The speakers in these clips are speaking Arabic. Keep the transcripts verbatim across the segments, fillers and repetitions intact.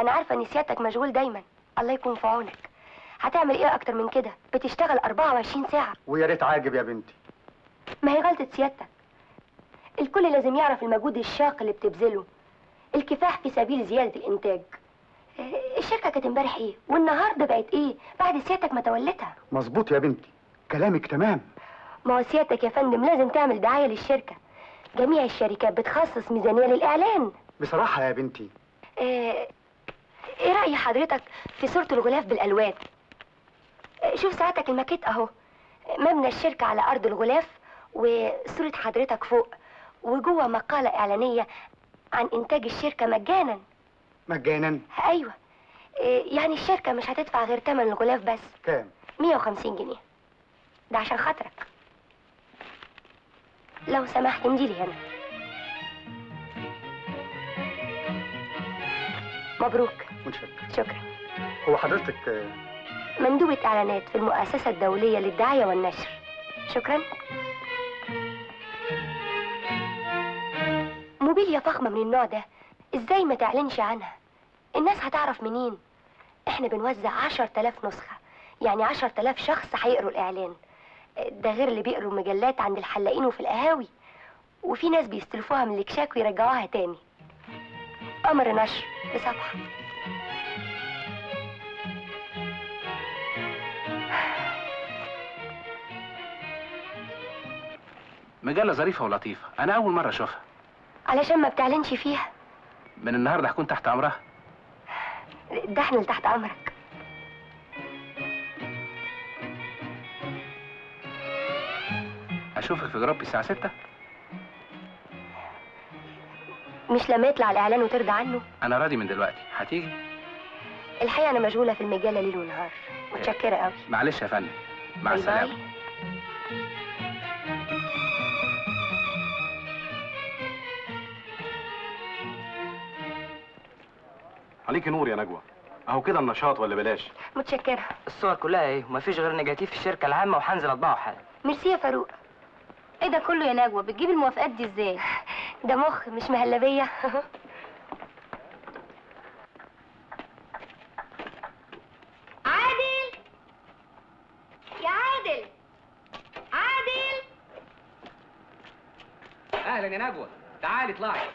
انا عارفه ان سيادتك مشغول دايما، الله يكون في عونك. هتعمل ايه اكتر من كده؟ بتشتغل أربعة وعشرين ساعه. ويا ريت عاجب يا بنتي. ما هي غلطه سيادتك. الكل لازم يعرف المجهود الشاق اللي بتبذله، الكفاح في سبيل زياده الانتاج. الشركه كانت امبارح ايه والنهارده بقت ايه بعد سيادتك ما تولتها. مظبوط يا بنتي، كلامك تمام. ما هو سيادتك يا فندم لازم تعمل دعايه للشركه. جميع الشركات بتخصص ميزانيه للاعلان. بصراحه يا بنتي، ايه, إيه راي حضرتك في صوره الغلاف بالالوان؟ شوف ساعتك الماكيت اهو، مبنى الشركه على ارض الغلاف وصوره حضرتك فوق، وجوه مقاله اعلانيه عن انتاج الشركه مجانا. مجانا؟ ايوه، إيه يعني الشركه مش هتدفع غير ثمن الغلاف بس. كام؟ مية وخمسين جنيه. ده عشان خاطرك. لو سمحت انجيلي هنا. مبروك. متشكر. شكرا. هو حضرتك مندوبة إعلانات في المؤسسة الدولية للدعاية والنشر. شكرا. موبيليا فخمة من النوع ده ازاي ما تعلنش عنها؟ الناس هتعرف منين؟ احنا بنوزع عشر تلاف نسخة، يعني عشر تلاف شخص هيقروا الإعلان، ده غير اللي بيقروا المجلات عند الحلاقين وفي القهاوي، وفي ناس بيستلفوها من الكشاك ويرجعوها تاني. أمر نشر بصفحة. مجلة ظريفة ولطيفة، أنا أول مرة أشوفها. علشان ما بتعلنش فيها. من النهارده هكون تحت أمرها. ده احنا اللي تحت أمرك. أشوفك في جرابي الساعة ستة؟ مش لما يطلع الإعلان وترضى عنه؟ أنا راضي من دلوقتي، هتيجي؟ الحقيقة أنا مشغولة في المجلة ليل ونهار، متشكرة قوي. معلش يا فندم، مع باي السلامة. باي. عليكي نور يا نجوى، اهو كده النشاط ولا بلاش؟ متشكرة. الصور كلها ايه ومفيش غير نيجاتيف في الشركه العامه وهنزل اطبعه حالا. ميرسي يا فاروق. ايه ده كله يا نجوى؟ بتجيب الموافقات دي ازاي؟ ده مخ مش مهلبية. عادل يا عادل، عادل. أهلا يا نجوى، تعالي اطلعي.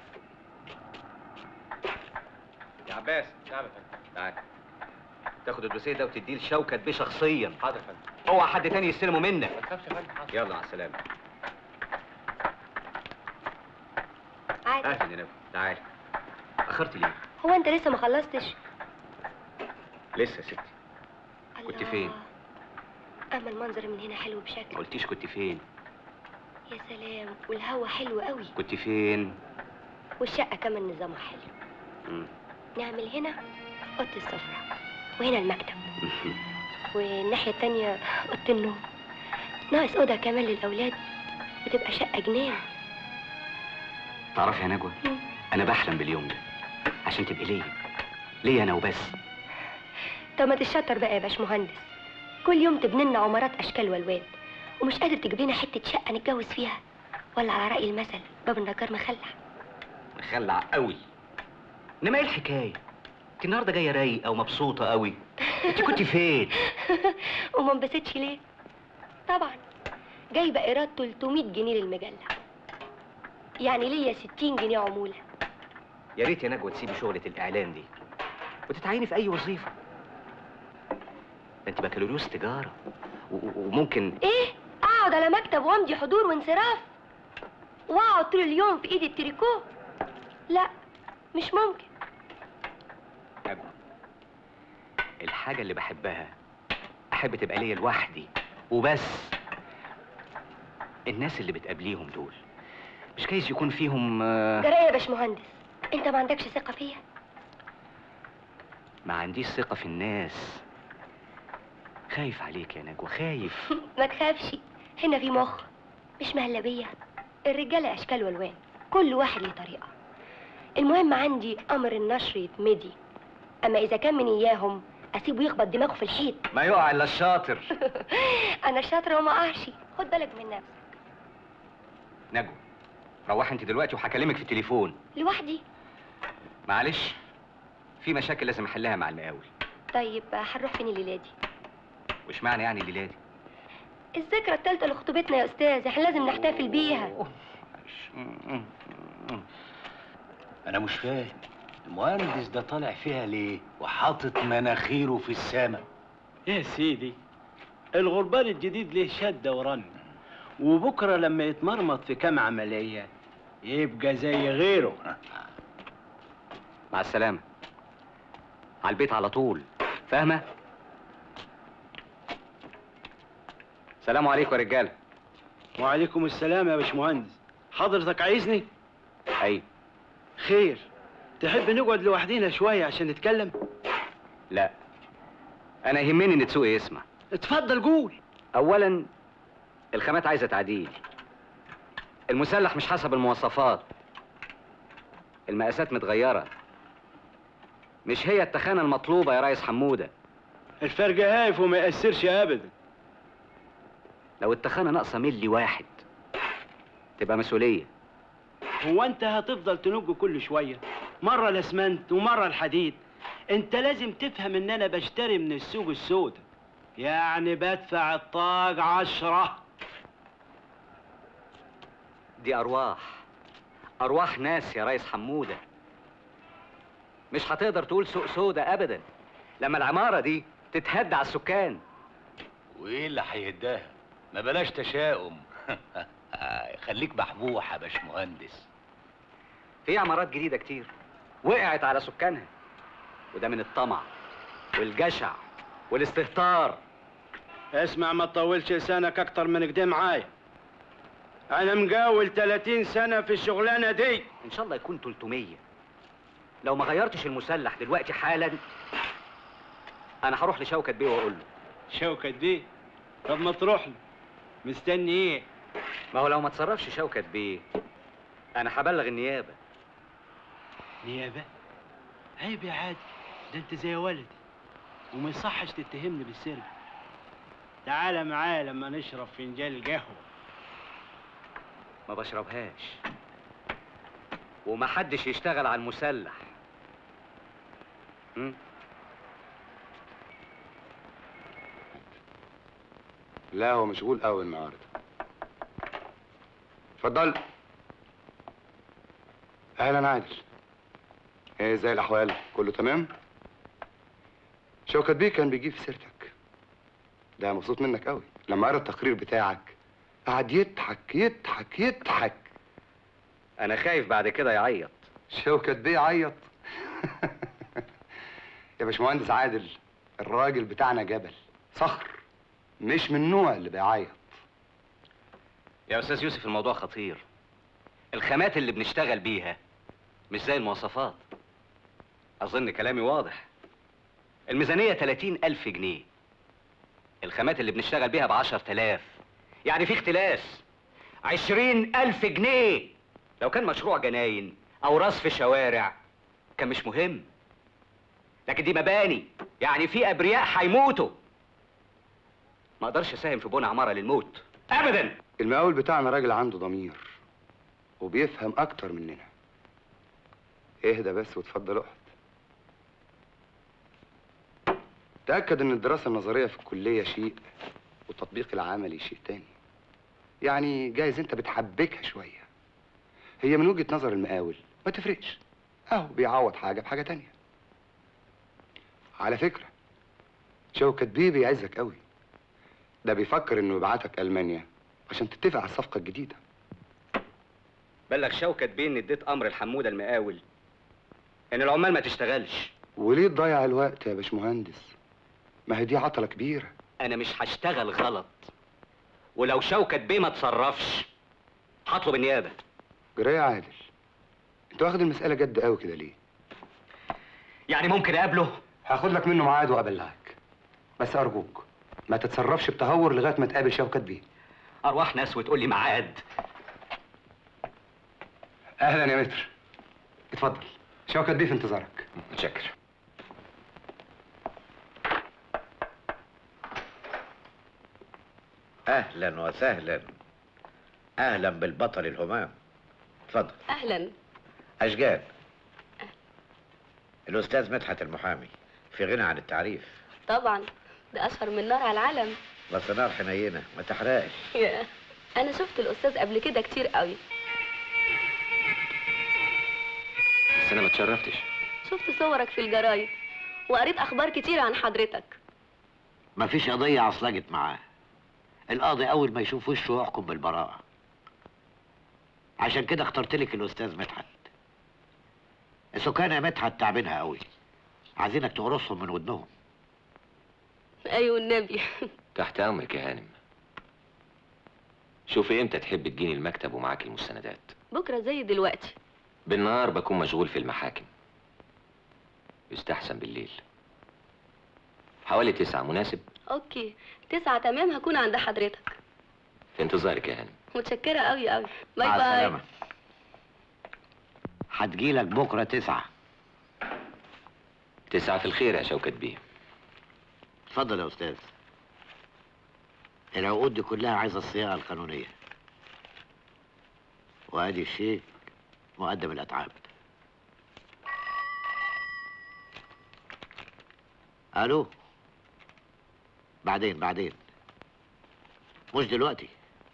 يا عباس، نعم يا فندم. تعال تاخد الدوسيه ده وتديه لشوكت بيه شخصيا. حاضر يا فندم. اوعى حد تاني يستلمه منك. ما تخافش يا فندم. حاضر. يلا مع السلامه. عادل. اهلا يا نجوى، تعال. اخرت ليه؟ هو أنت لسه ما خلصتش؟ لسه يا ستي. كنت فين؟ أما المنظر من هنا حلو بشكل. ما قلتيش كنت فين؟ يا سلام، والهوا حلو قوي. كنت فين؟ والشقة كمان نظامها حلو. مم. نعمل هنا أوضة السفرة، وهنا المكتب، والناحية التانية أوضة النوم. ناقص أوضة كمان للأولاد، وتبقى شقة جنان. تعرفي يا نجوى، انا بحلم باليوم ده عشان تبقي ليا، ليا انا وبس. طب ما تشطر بقى يا باشمهندس، كل يوم تبني لنا عمارات أشكال والوان، ومش قادر تجيب لنا حتة شقة نتجوز فيها؟ ولا على رأي المثل باب النجار مخلع. مخلع قوي. انما ايه الحكايه؟ انت النهارده جايه رايقه ومبسوطه قوي. انت كنت فين؟ وما انبسطش ليه؟ طبعا جايبه ايراد تلتمية جنيه للمجله، يعني ليا ستين جنيه عموله. يا ريت يا نجوى تسيبي شغله الاعلان دي وتتعيني في اي وظيفه. ده انت بكالوريوس تجاره وممكن ايه؟ اقعد على مكتب وامضي حضور وانصراف واقعد طول اليوم في ايدي التريكو؟ لا مش ممكن. نجوى، الحاجه اللي بحبها احب تبقى ليا لوحدي وبس. الناس اللي بتقابليهم دول مش جايز يكون فيهم جرايه يا باشمهندس، انت ما عندكش ثقه فيا؟ ما عنديش ثقه في الناس. خايف عليك يا نجوى، خايف. ما تخافش، هنا في مخ مش مهلبيه. الرجاله اشكال والوان، كل واحد له طريقه. المهم عندي امر النشر يتمدي، اما اذا كان من اياهم اسيبه يخبط دماغه في الحيط. ما يقع الا الشاطر. انا شاطره وما اقعش، خد بالك من نفسك. نجوى، روحي انت دلوقتي وهكلمك في التليفون. لوحدي؟ معلش، في في مشاكل لازم احلها مع المقاول. طيب هنروح فين الليله دي؟ وش معنى يعني الليله دي؟ الذكرى الثالثه لخطوبتنا يا استاذ، احنا لازم نحتفل بيها. انا مش فاهم المهندس ده طالع فيها ليه وحاطط مناخيره في السما؟ يا سيدي الغربال الجديد ليه شدة ورن، وبكرة لما يتمرمط في كام عملية يبقى زي غيره. مع السلامة. على البيت على طول، فاهمة؟ سلام عليكم يا رجالة. وعليكم السلام يا باشمهندس. حضرتك عايزني؟ أيوة. خير، تحب نقعد لوحدينا شوية عشان نتكلم؟ لا، أنا يهمني إن تسوقي يسمع. اتفضل قول. أولاً الخامات عايزة تعديل. المسلح مش حسب المواصفات. المقاسات متغيرة. مش هي التخانة المطلوبة يا ريس حمودة. الفرق هايف وما يأثرش أبداً. لو التخانة ناقصة ملي واحد تبقى مسؤولية. هو أنت هتفضل تنج كل شوية؟ مرة الأسمنت ومرة الحديد. أنت لازم تفهم إن أنا بشتري من السوق السوداء، يعني بدفع الطاق عشرة. دي أرواح، أرواح ناس يا ريس حمودة. مش هتقدر تقول سوق سودة أبداً لما العمارة دي تتهد على السكان. وايه اللي هيهداها؟ ما بلاش تشاؤم. خليك بحبوح يا باشمهندس. في عمارات جديدة كتير وقعت على سكانها، وده من الطمع والجشع والاستهتار. اسمع، ما تطولش لسانك أكتر من كده معايا. أنا مقاول تلاتين سنة في الشغلانة دي. إن شاء الله يكون تلتمية. لو ما غيرتش المسلح دلوقتي حالاً أنا هروح لشوكت بيه وأقول له. شوكت بيه؟ طب ما تروح له، مستني إيه؟ ما هو لو ما تصرفش شوكت بيه أنا هبلغ النيابة. نيابة؟ عيب يا عادل، ده أنت زي ولدي وما يصحش تتهمني بالسرقة. تعالى معايا لما نشرب فنجان قهوة. ما بشربهاش، ومحدش يشتغل على المسلح. م? لا هو مشغول قوي النهارده. اتفضل. اهلا عادل. ايه ازاي الاحوال؟ كله تمام؟ شوكت بيه كان بيجيب في سيرتك. ده مبسوط منك قوي. لما قرا التقرير بتاعك قعد يضحك يضحك يضحك. أنا خايف بعد كده يعيط. شوكت بيه عيط؟ يا باشمهندس عادل، الراجل بتاعنا جبل صخر، مش من النوع اللي بيعيط. يا أستاذ يوسف الموضوع خطير. الخامات اللي بنشتغل بيها مش زي المواصفات. أظن كلامي واضح. الميزانية تلاتين ألف جنيه. الخامات اللي بنشتغل بيها بعشر تلاف. يعني في اختلاس عشرين ألف جنيه. لو كان مشروع جناين أو رصف شوارع كان مش مهم، لكن دي مباني، يعني في أبرياء هيموتوا. ما اقدرش اساهم في بنى عماره للموت ابدا. المقاول بتاعنا راجل عنده ضمير وبيفهم اكتر مننا. اهدى بس وتفضل اقعد. تاكد ان الدراسه النظريه في الكليه شيء والتطبيق العملي شيء تاني. يعني جايز انت بتحبكها شويه. هي من وجهه نظر المقاول ما تفرقش، اهو بيعوض حاجه بحاجه تانيه. على فكره شوكت بيه بيعزك قوي. ده بيفكر انه يبعتك المانيا عشان تتفق على الصفقه الجديده. بلغ شوكت بيه ان اديت امر الحموده المقاول ان العمال ما تشتغلش. وليه تضيع الوقت يا باشمهندس؟ ما هي دي عطله كبيره. انا مش هشتغل غلط، ولو شوكت بيه ما تصرفش هطلب النيابه. جرايه عادل، انت واخد المساله جد قوي كده ليه؟ يعني ممكن اقابله؟ هاخد لك منه ميعاد وابلغك، بس ارجوك ما تتصرفش بتهور لغايه ما تقابل شوكت بيه. ارواح ناس وتقول لي ميعاد؟ اهلا يا متر، اتفضل. شوكت بيه في انتظارك. متشكر. اهلا وسهلا. اهلا بالبطل الهمام. اتفضل. اهلا. اشجان، الأستاذ مدحت المحامي في غنى عن التعريف. طبعا، ده اشهر من نار على العلم. بس نار حنينة ما تحرقش. يا انا شفت الاستاذ قبل كده كتير قوي. بس انا ما اتشرفتش. شفت صورك في الجرايد وقريت اخبار كتير عن حضرتك. مفيش قضية عصلجت معاه. القاضي أول ما يشوف وشه يحكم بالبراءة. عشان كده اخترت لك الأستاذ مدحت. السكان يا مدحت تعبينها قوي، عايزينك تقرصهم من ودنهم. ايوه النبي. تحت امرك يا هانم. شوفي امتى تحب تجيني المكتب ومعاك المستندات. بكره زي دلوقتي. بالنهار بكون مشغول في المحاكم، يستحسن بالليل. حوالي تسعة مناسب؟ اوكي، تسعة تمام، هكون عند حضرتك. في انتظارك يا هانم. متشكرة قوي قوي. باي مع باي. السلامة. هتجيلك بكرة تسعة. تسعة في الخير يا شوكت بيه. اتفضل يا أستاذ. العقود دي كلها عايزة الصياغة القانونية. وادي الشيك مقدم الأتعاب. ألو. بعدين بعدين، مش دلوقتي.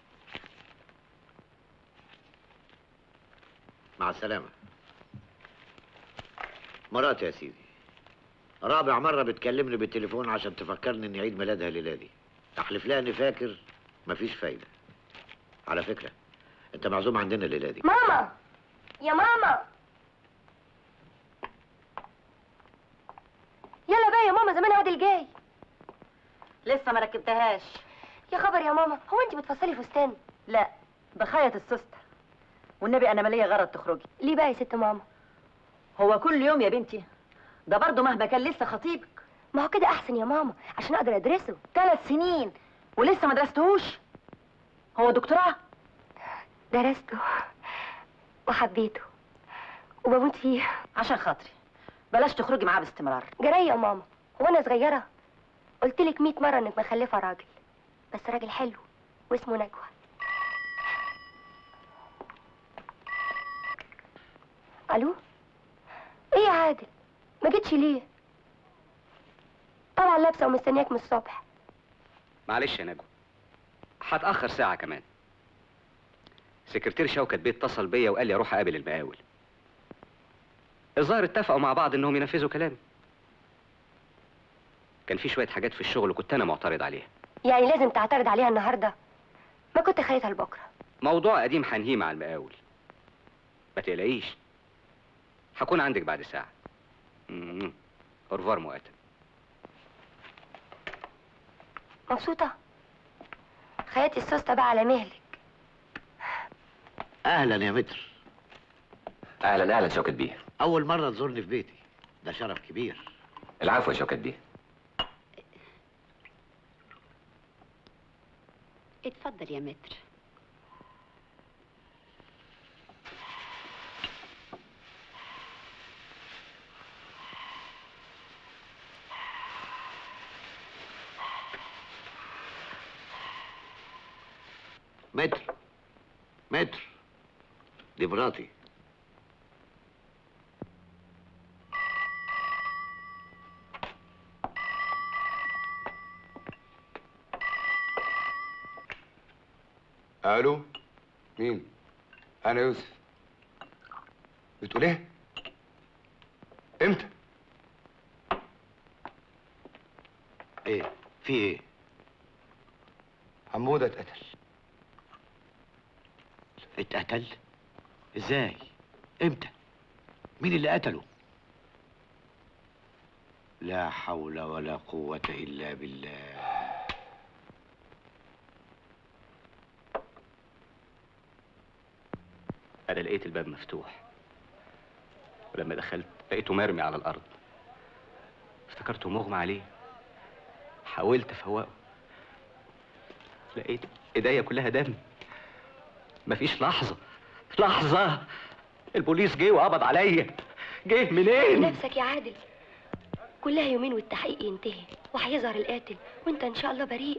مع السلامة. مراتي يا سيدي رابع مرة بتكلمني بالتليفون عشان تفكرني اني عيد ميلادها الليلة دي. احلف لها اني فاكر، مفيش فايدة. على فكرة انت معزوم عندنا الليلة دي. ماما، يا ماما، يلا بقى يا ماما، زمان عادل جاي. لسه ما ركبتهاش. يا خبر يا ماما، هو انت بتفصلي فستان؟ لا، بخيط السوسته. والنبي انا ماليه غرض تخرجي. ليه بقى يا ست ماما؟ هو كل يوم يا بنتي؟ ده برضه مهما كان لسه خطيبك. ما هو كده احسن يا ماما عشان اقدر ادرسه. ثلاث سنين ولسه ما درستهوش؟ هو دكتوراه؟ درسته وحبيته وبموت فيه. عشان خاطري بلاش تخرجي معاه باستمرار. جرايه يا ماما، هو انا صغيره؟ قلت لك مية مره انك مخلفه راجل، بس راجل حلو واسمه نجوى. الو، ايه يا عادل، ما جيتش ليه؟ طبعا لابسه ومستنياك من الصبح. معلش يا نجوى، هتأخر ساعة كمان. سكرتير شوكت بيه اتصل بيا وقال لي اروح اقابل المقاول. الظاهر اتفقوا مع بعض انهم ينفذوا كلامي. كان في شوية حاجات في الشغل كنت انا معترض عليها. يعني لازم تعترض عليها النهارده؟ ما كنت خليتها لبكره. موضوع قديم هنهيه مع المقاول، ما تقلقيش. هكون عندك بعد ساعة. امم اورفار مؤقتا. مبسوطه؟ خياتي السوسته بقى على مهلك. اهلا يا متر. اهلا اهلا شوكت بيه. اول مرة تزورني في بيتي، ده شرف كبير. العفو يا شوكت بيه. اتفضل يا متر. متر متر، دي مراتي. الو، مين؟ انا يوسف. بتقول ايه؟ امتى؟ ايه في ايه؟ حمودة اتقتل. اتقتل؟ ازاي؟ امتى؟ مين اللي قتله؟ لا حول ولا قوة الا بالله. انا لقيت الباب مفتوح، ولما دخلت لقيته مرمي على الارض. افتكرته مغمى عليه. حاولت افوقه، لقيت ايديا كلها دم. مفيش لحظة لحظة البوليس جه وقبض عليا. جه منين؟ نفسك يا عادل، كلها يومين والتحقيق ينتهي وهيظهر القاتل وانت ان شاء الله بريء.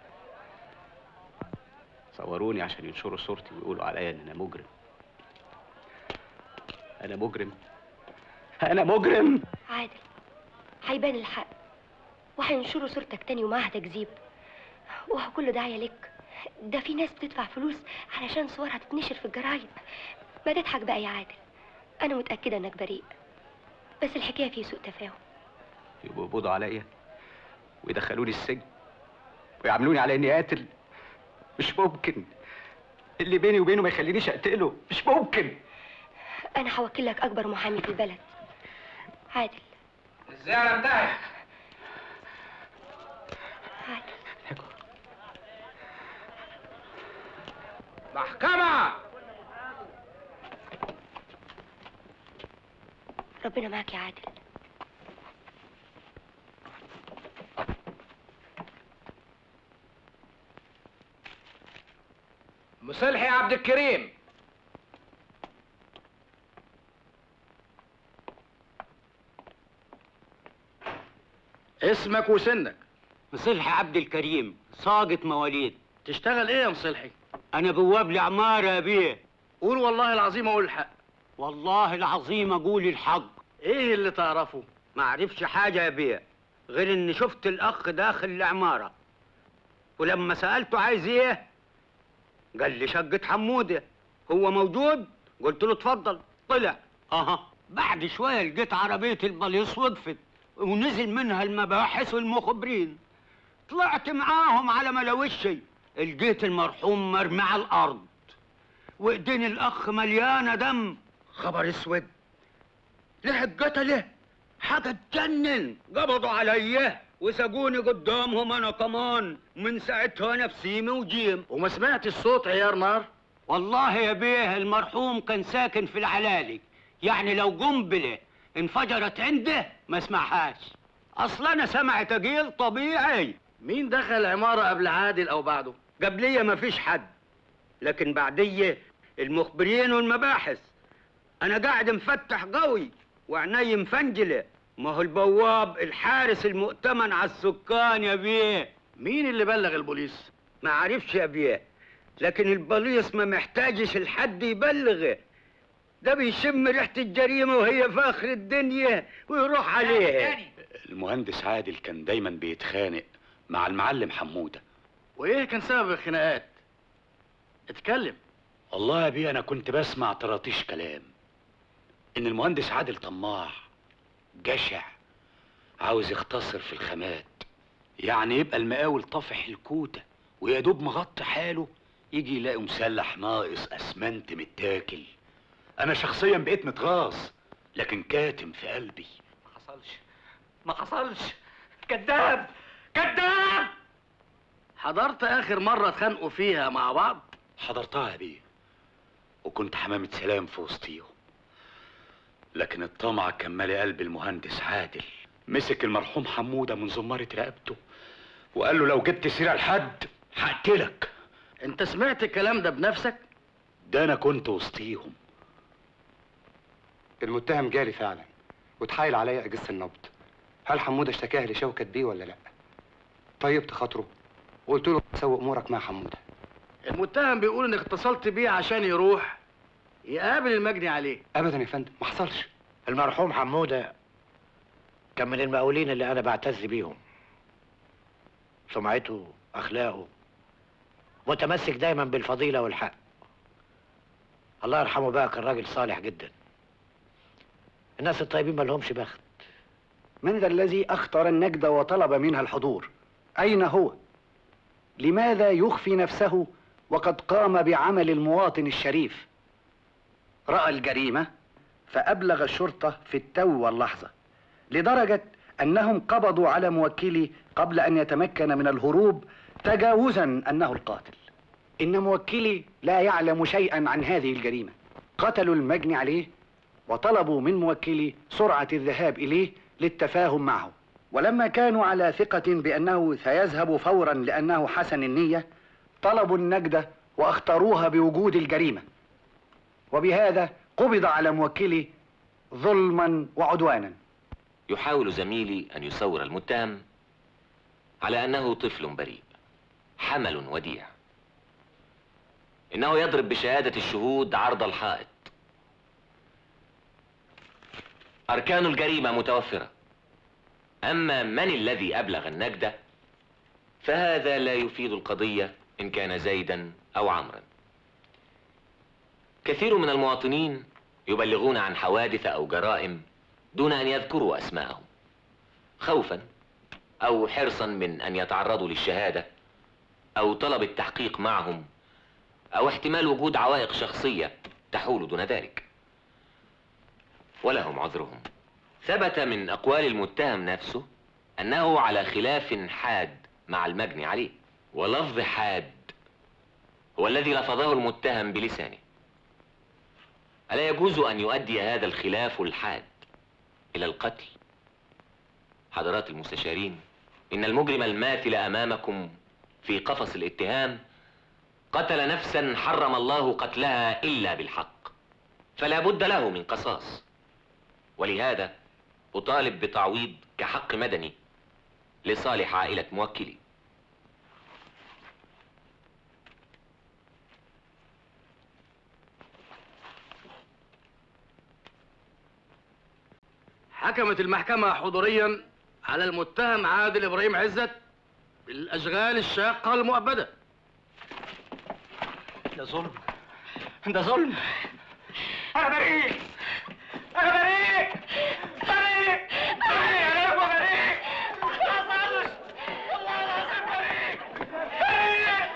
صوروني عشان ينشروا صورتي ويقولوا عليا ان انا مجرم. انا مجرم، انا مجرم. عادل، هيبان الحق وهينشروا صورتك تاني ومعاها تكذيب، وهو كله داعية لك. ده في ناس بتدفع فلوس علشان صورها تتنشر في الجرايد. ما تضحك بقى يا عادل، انا متأكدة انك بريء، بس الحكاية فيه سوء تفاهم. يبقوا يقبضوا عليا ويدخلوني السجن ويعاملوني على اني قاتل؟ مش ممكن. اللي بيني وبينه ما يخلينيش اقتله، مش ممكن. انا هوكل لك اكبر محامي في البلد. عادل، ازاي انا انتهي؟ عادل، محكمة. ربنا معاك يا عادل. مصلحي عبد الكريم. اسمك وسنك؟ مصلحي عبد الكريم، ساقط مواليد. تشتغل ايه يا مصلحي؟ انا بواب لعماره يا بيه. قول والله العظيم اقول الحق. والله العظيم اقول الحق. ايه اللي تعرفه؟ ما اعرفش حاجه يا بيه، غير اني شفت الاخ داخل العماره، ولما سالته عايز ايه قال لي شقه حموده. هو موجود؟ قلت له اتفضل. طلع. اها بعد شويه لقيت عربيه البوليس وقفت ونزل منها المباحث والمخبرين. طلعت معاهم على ملوشي، لقيت المرحوم مرمي على الارض وايدين الاخ مليانه دم. خبر اسود، لحق قتله، حاجه تجنن. قبضوا عليا وسجوني قدامهم انا كمان. من ساعتها نفسي موجيم. وما سمعت الصوت عيار نار؟ والله يا بيه المرحوم كان ساكن في العلالي، يعني لو قنبله انفجرت عنده ما اسمعهاش. اصل انا سمع تقيل طبيعي. مين دخل العماره قبل عادل او بعده؟ قبليه ما فيش حد، لكن بعديه المخبرين والمباحث. انا قاعد مفتح قوي وعيني مفنجله. ما هو البواب الحارس المؤتمن على السكان يا بيه. مين اللي بلغ البوليس؟ ما عرفش يا بيه، لكن البوليس ما محتاجش الحد يبلغه. ده بيشم ريحه الجريمه وهي في اخر الدنيا ويروح عليها. المهندس عادل كان دايما بيتخانق مع المعلم حموده. وايه كان سبب الخناقات؟ اتكلم. والله يا بيه انا كنت بسمع طراطيش كلام ان المهندس عادل طماع جشع، عاوز يختصر في الخامات، يعني يبقى المقاول طافح الكوته ويا دوب مغطي حاله، يجي يلاقي مسلح ناقص اسمنت متاكل. انا شخصيا بقيت متغاظ، لكن كاتم في قلبي. ما حصلش، ما حصلش. كذاب، كذاب. حضرت اخر مره اتخانقوا فيها مع بعض؟ حضرتها يا بيه، وكنت حمامة سلام في وسطيهم، لكن الطمع كان مالي قلب المهندس عادل. مسك المرحوم حموده من زمارة رقبته وقال له لو جبت سيره لحد هقتلك. انت سمعت الكلام ده بنفسك؟ ده انا كنت وسطيهم. المتهم جالي فعلا وتحايل عليا اجس النبض. هل حموده اشتكاها لشوكت بيه ولا لا؟ طيبت خاطره وقلت له سوي امورك مع حموده. المتهم بيقول انك اتصلت بيه عشان يروح يقابل المجني عليه. ابدا يا فندم، ما حصلش. المرحوم حموده كان من المقاولين اللي انا بعتز بيهم. سمعته، اخلاقه، متمسك دايما بالفضيله والحق. الله يرحمه بقى كان راجل صالح جدا. الناس الطيبين ما لهمش بخت. من ذا الذي اختار النجدة وطلب منها الحضور؟ اين هو؟ لماذا يخفي نفسه وقد قام بعمل المواطن الشريف؟ رأى الجريمة فأبلغ الشرطة في التو واللحظة، لدرجة أنهم قبضوا على موكلي قبل أن يتمكن من الهروب تجاوزا أنه القاتل. إن موكلي لا يعلم شيئا عن هذه الجريمة. قتلوا المجني عليه وطلبوا من موكلي سرعة الذهاب إليه للتفاهم معه، ولما كانوا على ثقة بأنه سيذهب فورا لأنه حسن النية طلبوا النجدة واختاروها بوجود الجريمة، وبهذا قبض على موكلي ظلما وعدوانا. يحاول زميلي أن يصور المتهم على أنه طفل بريء حمل وديع، إنه يضرب بشهادة الشهود عرض الحائط. أركان الجريمة متوفرة، أما من الذي أبلغ النجدة فهذا لا يفيد القضية إن كان زيدا أو عمرا. كثير من المواطنين يبلغون عن حوادث أو جرائم دون أن يذكروا أسماءهم، خوفا أو حرصا من أن يتعرضوا للشهادة أو طلب التحقيق معهم أو احتمال وجود عوائق شخصية تحول دون ذلك، ولهم عذرهم. ثبت من أقوال المتهم نفسه أنه على خلاف حاد مع المجني عليه، ولفظ حاد هو الذي لفظه المتهم بلسانه. ألا يجوز أن يؤدي هذا الخلاف الحاد إلى القتل؟ حضرات المستشارين، إن المجرم الماثل أمامكم في قفص الاتهام قتل نفسا حرم الله قتلها إلا بالحق، فلا بد له من قصاص، ولهذا أطالب بتعويض كحق مدني لصالح عائلة موكلي. حكمت المحكمة حضوريا على المتهم عادل إبراهيم عزت بالأشغال الشاقة المؤبدة. ده ظلم، ده ظلم. أنا بريء، أنا بريء، بريء، بريء، أنا أبو بريء. ما أصلش، والله العظيم بريء، بريء،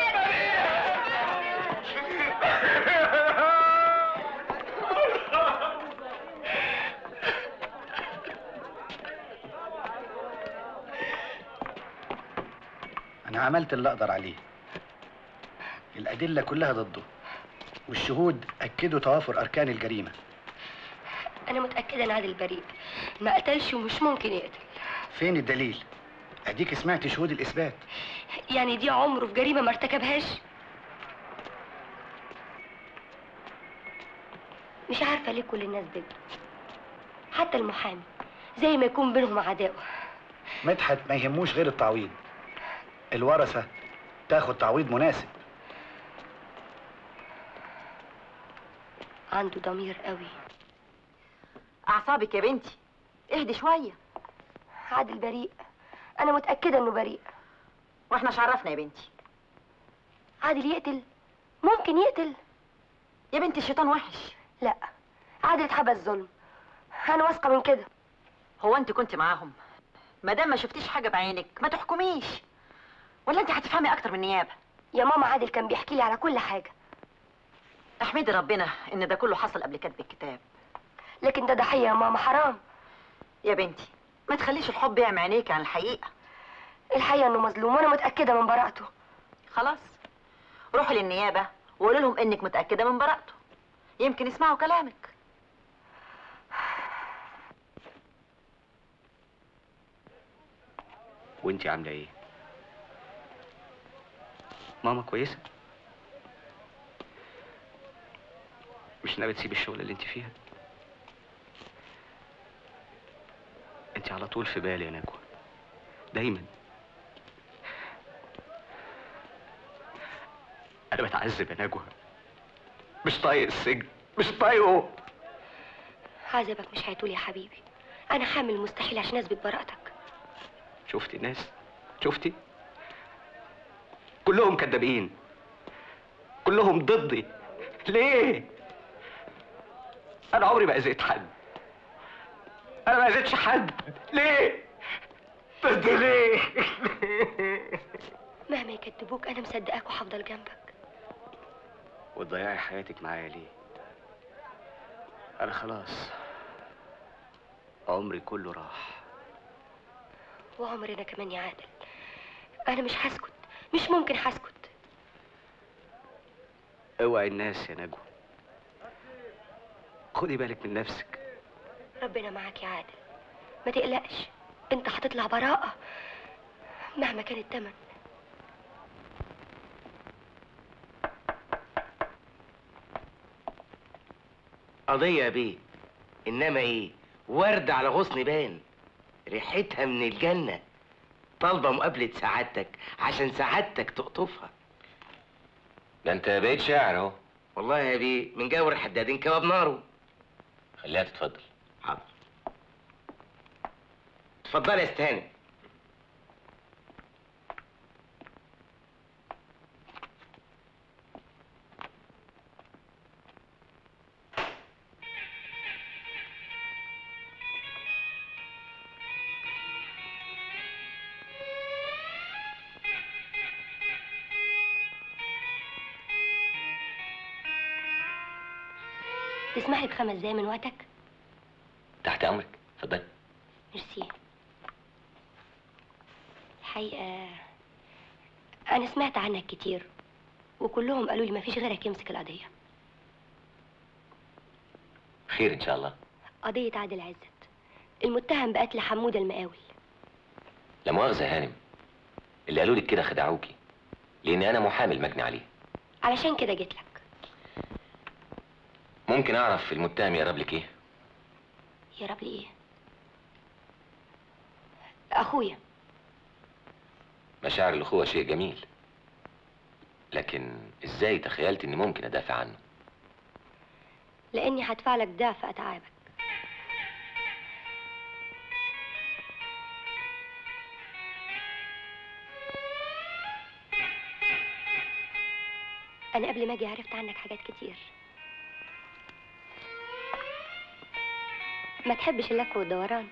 أنا عملت اللي أقدر عليه. الأدلة كلها ضده، والشهود أكدوا توافر أركان الجريمة. أنا متأكدة إن عادل بريء، ما قتلش ومش ممكن يقتل. فين الدليل؟ أديك سمعت شهود الإثبات. يعني دي عمره في جريمة ما ارتكبهاش؟ مش عارفة ليه كل الناس ضده، حتى المحامي زي ما يكون بينهم عداوة. مدحت ما يهموش غير التعويض، الورثة تاخد تعويض مناسب. عنده ضمير قوي. أعصابك يا بنتي، اهدي شوية. عادل بريء، أنا متأكدة إنه بريء. واحنا شعرفنا يا بنتي. عادل يقتل؟ ممكن يقتل؟ يا بنتي الشيطان وحش. لا، عادل اتحبس ظلم، أنا واثقة من كده. هو أنت كنت معاهم؟ ما دام ما شفتيش حاجة بعينك ما تحكميش، ولا أنت هتفهمي أكتر من النيابة؟ يا ماما عادل كان بيحكي لي على كل حاجة. احمدي ربنا إن ده كله حصل قبل كتب الكتاب. لكن ده ضحية يا ماما، حرام. يا بنتي ما تخليش الحب يعمي عينيكي عن الحقيقة. الحقيقة إنه مظلوم وأنا متأكدة من براءته. خلاص روحي للنيابة وقولي لهم إنك متأكدة من براءته، يمكن يسمعوا كلامك. وانتي عاملة ايه؟ ماما كويسة؟ مش ناوية تسيب الشغل اللي انت فيها؟ انت على طول في بالي يا نجوى، دايما. انا بتعذب يا نجوى، مش طايق السجن، مش طايقه. عذابك مش هيطول يا حبيبي، انا حامل المستحيل عشان اثبت براءتك. شفتي الناس؟ شفتي؟ كلهم كدابين، كلهم ضدي. ليه؟ انا عمري ما اذيت حد، انا ما اذيتش حد. ليه؟ ضدي ليه؟ مهما يكذبوك انا مصدقاك وهفضل جنبك. وتضيعي حياتك معايا ليه؟ انا خلاص عمري كله راح. وعمري انا كمان يا عادل، انا مش هسكت، مش ممكن هسكت. اوعي الناس يا نجوى، خدي بالك من نفسك. ربنا معاك يا عادل، ما تقلقش، انت هتطلع براءة مهما كان الثمن. قضية يا بيه، انما ايه، ورد على غصن بان، ريحتها من الجنة، طالبة مقابلة سعادتك عشان سعادتك تقطفها. ده انت بقيت شاعر اهو. والله يا بيه من جاور الحدادين كباب ناره. خليها تتفضل. حاضر. اتفضلي يا استهاني. تسمح لي بخمس دقايق من وقتك؟ تحت امرك، اتفضلي. ميرسي. الحقيقة أنا سمعت عنك كتير وكلهم قالوا لي مفيش غيرك يمسك القضية. خير ان شاء الله. قضية عادل عزت المتهم بقتل حمودة المقاول. لا مؤاخذة يا هانم، اللي قالوا لك كده خدعوكي، لأن أنا محامي المجني عليه. علشان كده جيت لك. ممكن أعرف المتهم يقرب لك إيه؟ يقرب لي إيه؟ أخويا. مشاعر الأخوة شيء جميل، لكن إزاي تخيلت إني ممكن أدافع عنه؟ لأني هدفع لك ضعف أتعابك. أنا قبل ما أجي عرفت عنك حاجات كتير. ما تحبش اللف والدوران،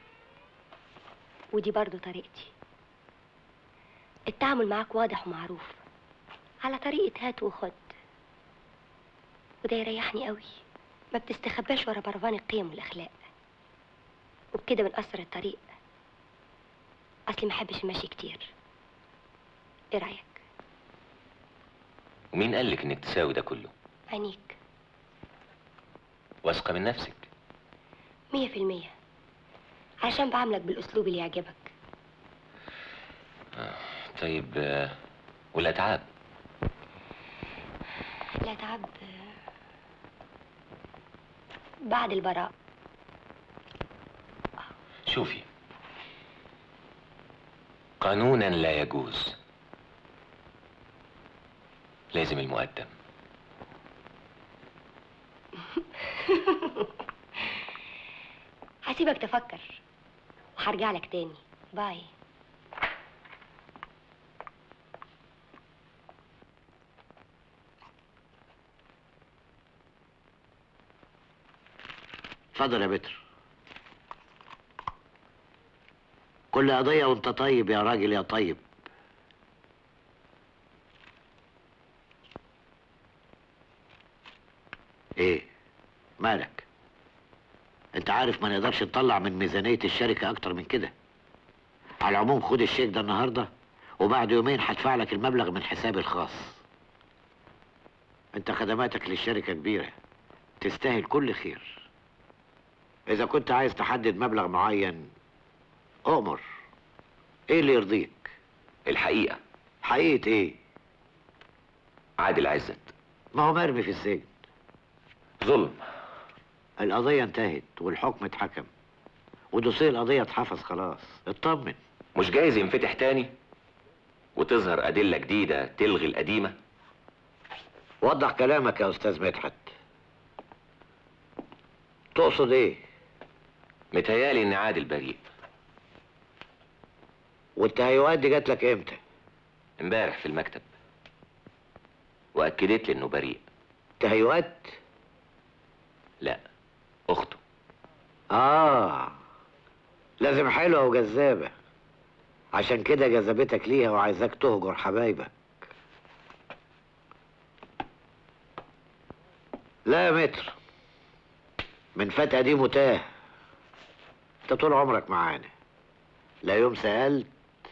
ودي برضو طريقتي. التعامل معاك واضح ومعروف، على طريقة هات وخد، وده يريحني قوي. ما بتستخباش ورا برفان القيم والأخلاق، وبكده بنقصر الطريق. أصلي ما أحبش المشي كتير. إيه رأيك؟ ومين قالك إنك تساوي ده كله؟ عينيك. واثقة من نفسك؟ مية في المية، عشان بعاملك بالأسلوب اللي يعجبك. آه. طيب آه، والأتعاب؟ الأتعاب بعد البراء. شوفي، قانونا لا يجوز، لازم المقدم. هسيبك تفكر وهرجع لك تاني. باي. اتفضل يا بتر. كل قضية وانت طيب يا راجل يا طيب. ايه مالك؟ انت عارف ما نقدرش نطلع من ميزانية الشركة اكتر من كده. على العموم خد الشيك ده النهاردة، وبعد يومين هدفع لك المبلغ من حسابي الخاص. انت خدماتك للشركة كبيرة، تستاهل كل خير. اذا كنت عايز تحدد مبلغ معين اؤمر. ايه اللي يرضيك؟ الحقيقة. حقيقة ايه؟ عادل عزت ما هو مرمي في السجن. ظلم. القضية انتهت والحكم اتحكم، ودوسيه القضية اتحفظ خلاص. اطمن. مش جايز ينفتح تاني وتظهر أدلة جديدة تلغي القديمة؟ وضح كلامك يا أستاذ مدحت. تقصد ايه؟ متهيالي إن عادل بريء. والتهيؤات دي جات لك امتى؟ امبارح في المكتب، وأكدت لي إنه بريء. تهيؤات؟ لا، أخته. آه، لازم حلوة وجذابة، عشان كده جذبتك ليها وعايزاك تهجر حبايبك. لا يا متر، من فتى دي متاه. انت طول عمرك معانا، لا يوم سألت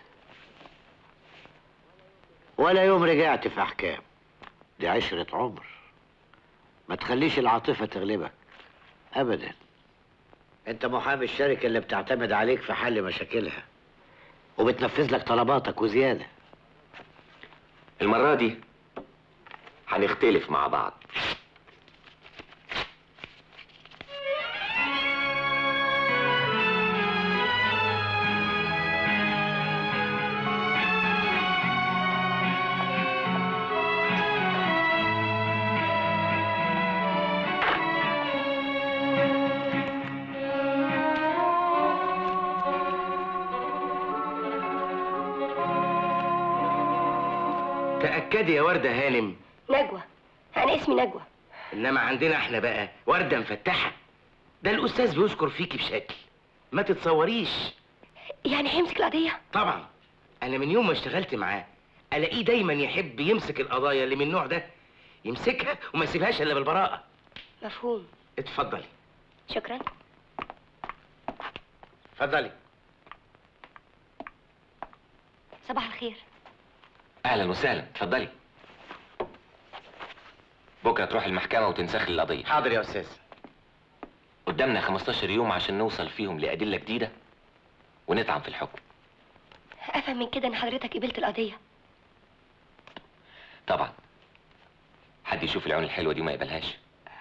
ولا يوم رجعت في أحكام. دي عشرة عمر، ما تخليش العاطفة تغلبك أبدا. انت محامي الشركة اللي بتعتمد عليك في حل مشاكلها، وبتنفذ لك طلباتك وزيادة. المرة دي هنختلف مع بعض. تأكدي يا وردة هانم. نجوى، انا اسمي نجوى. انما عندنا احنا بقى وردة مفتحة. ده الاستاذ بيذكر فيكي بشكل ما تتصوريش. يعني هيمسك القضيه؟ طبعا. انا من يوم ما اشتغلت معاه الاقيه دايما يحب يمسك القضايا اللي من النوع ده، يمسكها وما يسيبهاش الا بالبراءة. مفهوم. اتفضلي. شكرا. اتفضلي. صباح الخير. اهلا وسهلا، اتفضلي. بكره تروح المحكمه وتنسخ القضيه. حاضر يا استاذ. قدامنا خمستاشر يوم عشان نوصل فيهم لادله جديده ونطعن في الحكم. افهم من كده ان حضرتك قبلت القضيه؟ طبعا. حد يشوف العيون الحلوه دي وما يقبلهاش؟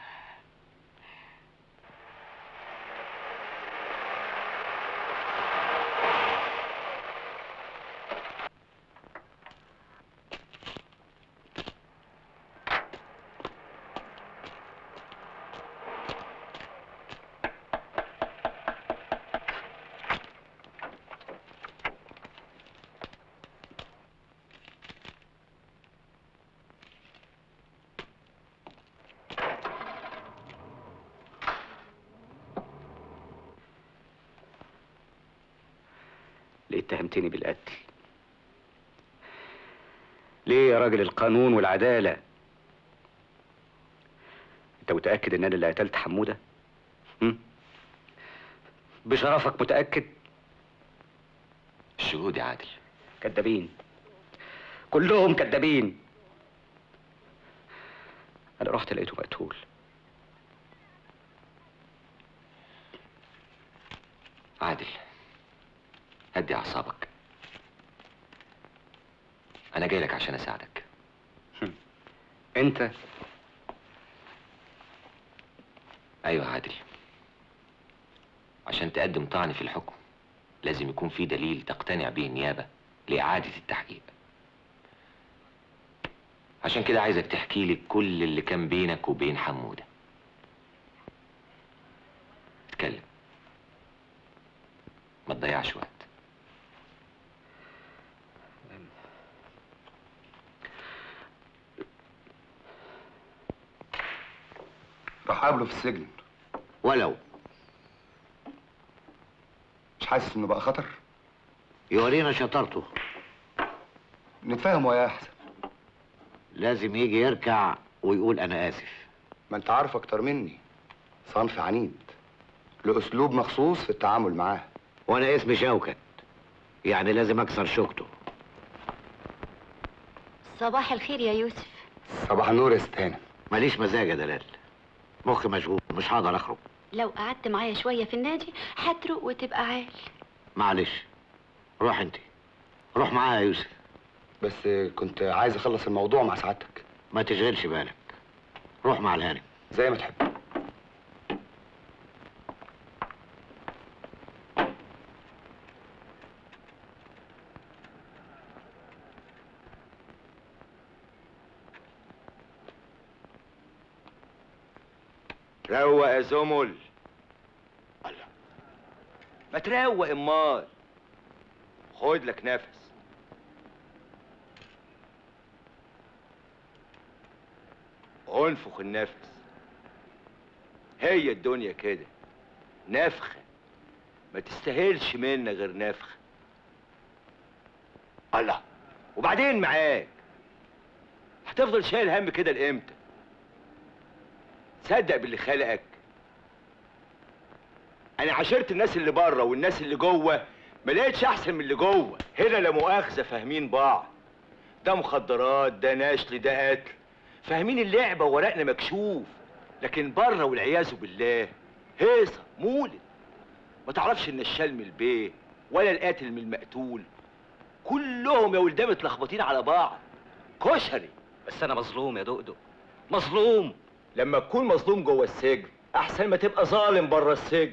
ليه اتهمتني بالقتل؟ ليه يا راجل القانون والعدالة؟ انت متأكد ان انا اللي قتلت حمودة؟ هم؟ بشرفك متأكد؟ الشهود يا عادل. كدابين، كلهم كدابين. انا رحت لقيته مقتول. عادل، هدي اعصابك. انا جاي لك عشان اساعدك. انت؟ ايوه يا عادل. عشان تقدم طعن في الحكم لازم يكون في دليل تقتنع به النيابه لاعاده التحقيق. عشان كده عايزك تحكي لي كل اللي كان بينك وبين حموده. اتكلم، ما تضيعش وقت. راح اقابله في السجن. ولو مش حاسس انه بقى خطر؟ يورينا شطارته. نتفاهم ويا احسن. لازم يجي يركع ويقول انا اسف. ما انت عارف اكتر مني، صنف عنيد له اسلوب مخصوص في التعامل معاه. وانا اسمي شوكت، يعني لازم اكسر شوكته. صباح الخير يا يوسف. صباح النور يا ست هانم. ماليش مزاج يا دلال، مخي مشغول مش هقدر اخرج. لو قعدت معايا شويه في النادي هتروق وتبقى عال. معلش، روح انت، روح معايا يا يوسف. بس كنت عايز اخلص الموضوع مع سعادتك. ما تشغلش بالك، روح مع الهانم. زي ما تحب. روق يا زمل. الله، ما تروق امال. خد لك نفس. انفخ النفس. هي الدنيا كده، نفخه ما تستاهلش منا غير نفخه. الله، وبعدين معاك هتفضل شايل هم كده لامتى؟ صدق باللي خلقك. انا عاشرت الناس اللي بره والناس اللي جوه، ما لقيتش احسن من اللي جوه. هنا لا مؤاخذه فاهمين بعض، ده مخدرات، ده نشل، ده قتل، فاهمين اللعبه وورقنا مكشوف. لكن بره والعياذ بالله هيصه مولد، ما تعرفش النشال من البيه ولا القاتل من المقتول، كلهم يا ولدان متلخبطين على بعض. كشري. بس انا مظلوم يا دقدق، مظلوم. لما تكون مظلوم جوه السجن احسن ما تبقى ظالم بره السجن.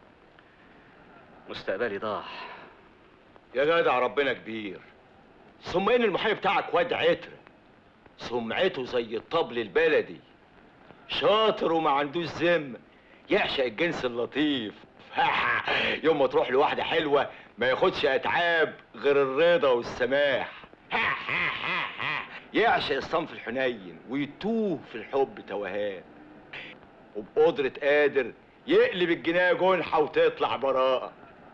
مستقبلي ضاع يا جدع، ربنا كبير. ثم ان المحامي بتاعك واد عتر، سمعته زي الطبل البلدي، شاطر وما عندوش ذمه، يعشق الجنس اللطيف. يوم ما تروح لواحده حلوه ما ياخدش اتعاب غير الرضا والسماح. يعشق الصنف الحنين ويتوه في الحب توهان، وبقدرة قادر يقلب الجناية جنحة وتطلع براءة.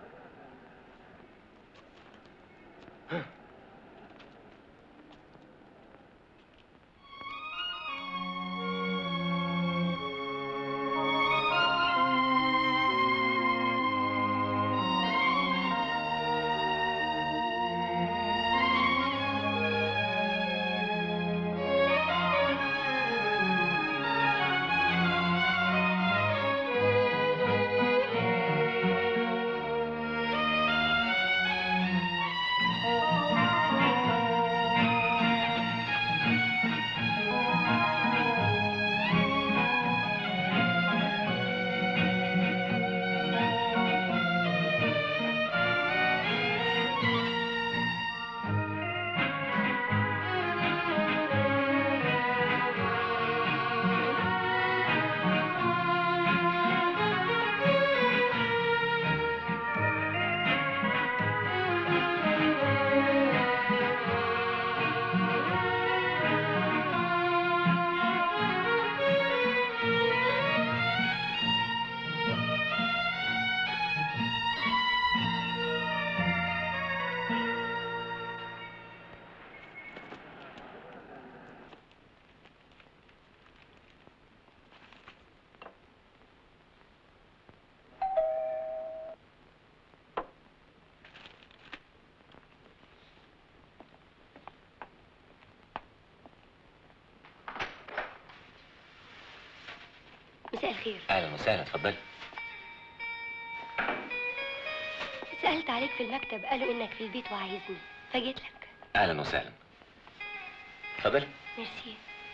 مساء الخير. اهلا وسهلا، اتفضلي. سألت عليك في المكتب، قالوا انك في البيت وعايزني فجيت لك. اهلا وسهلا، اتفضلي. ميرسي.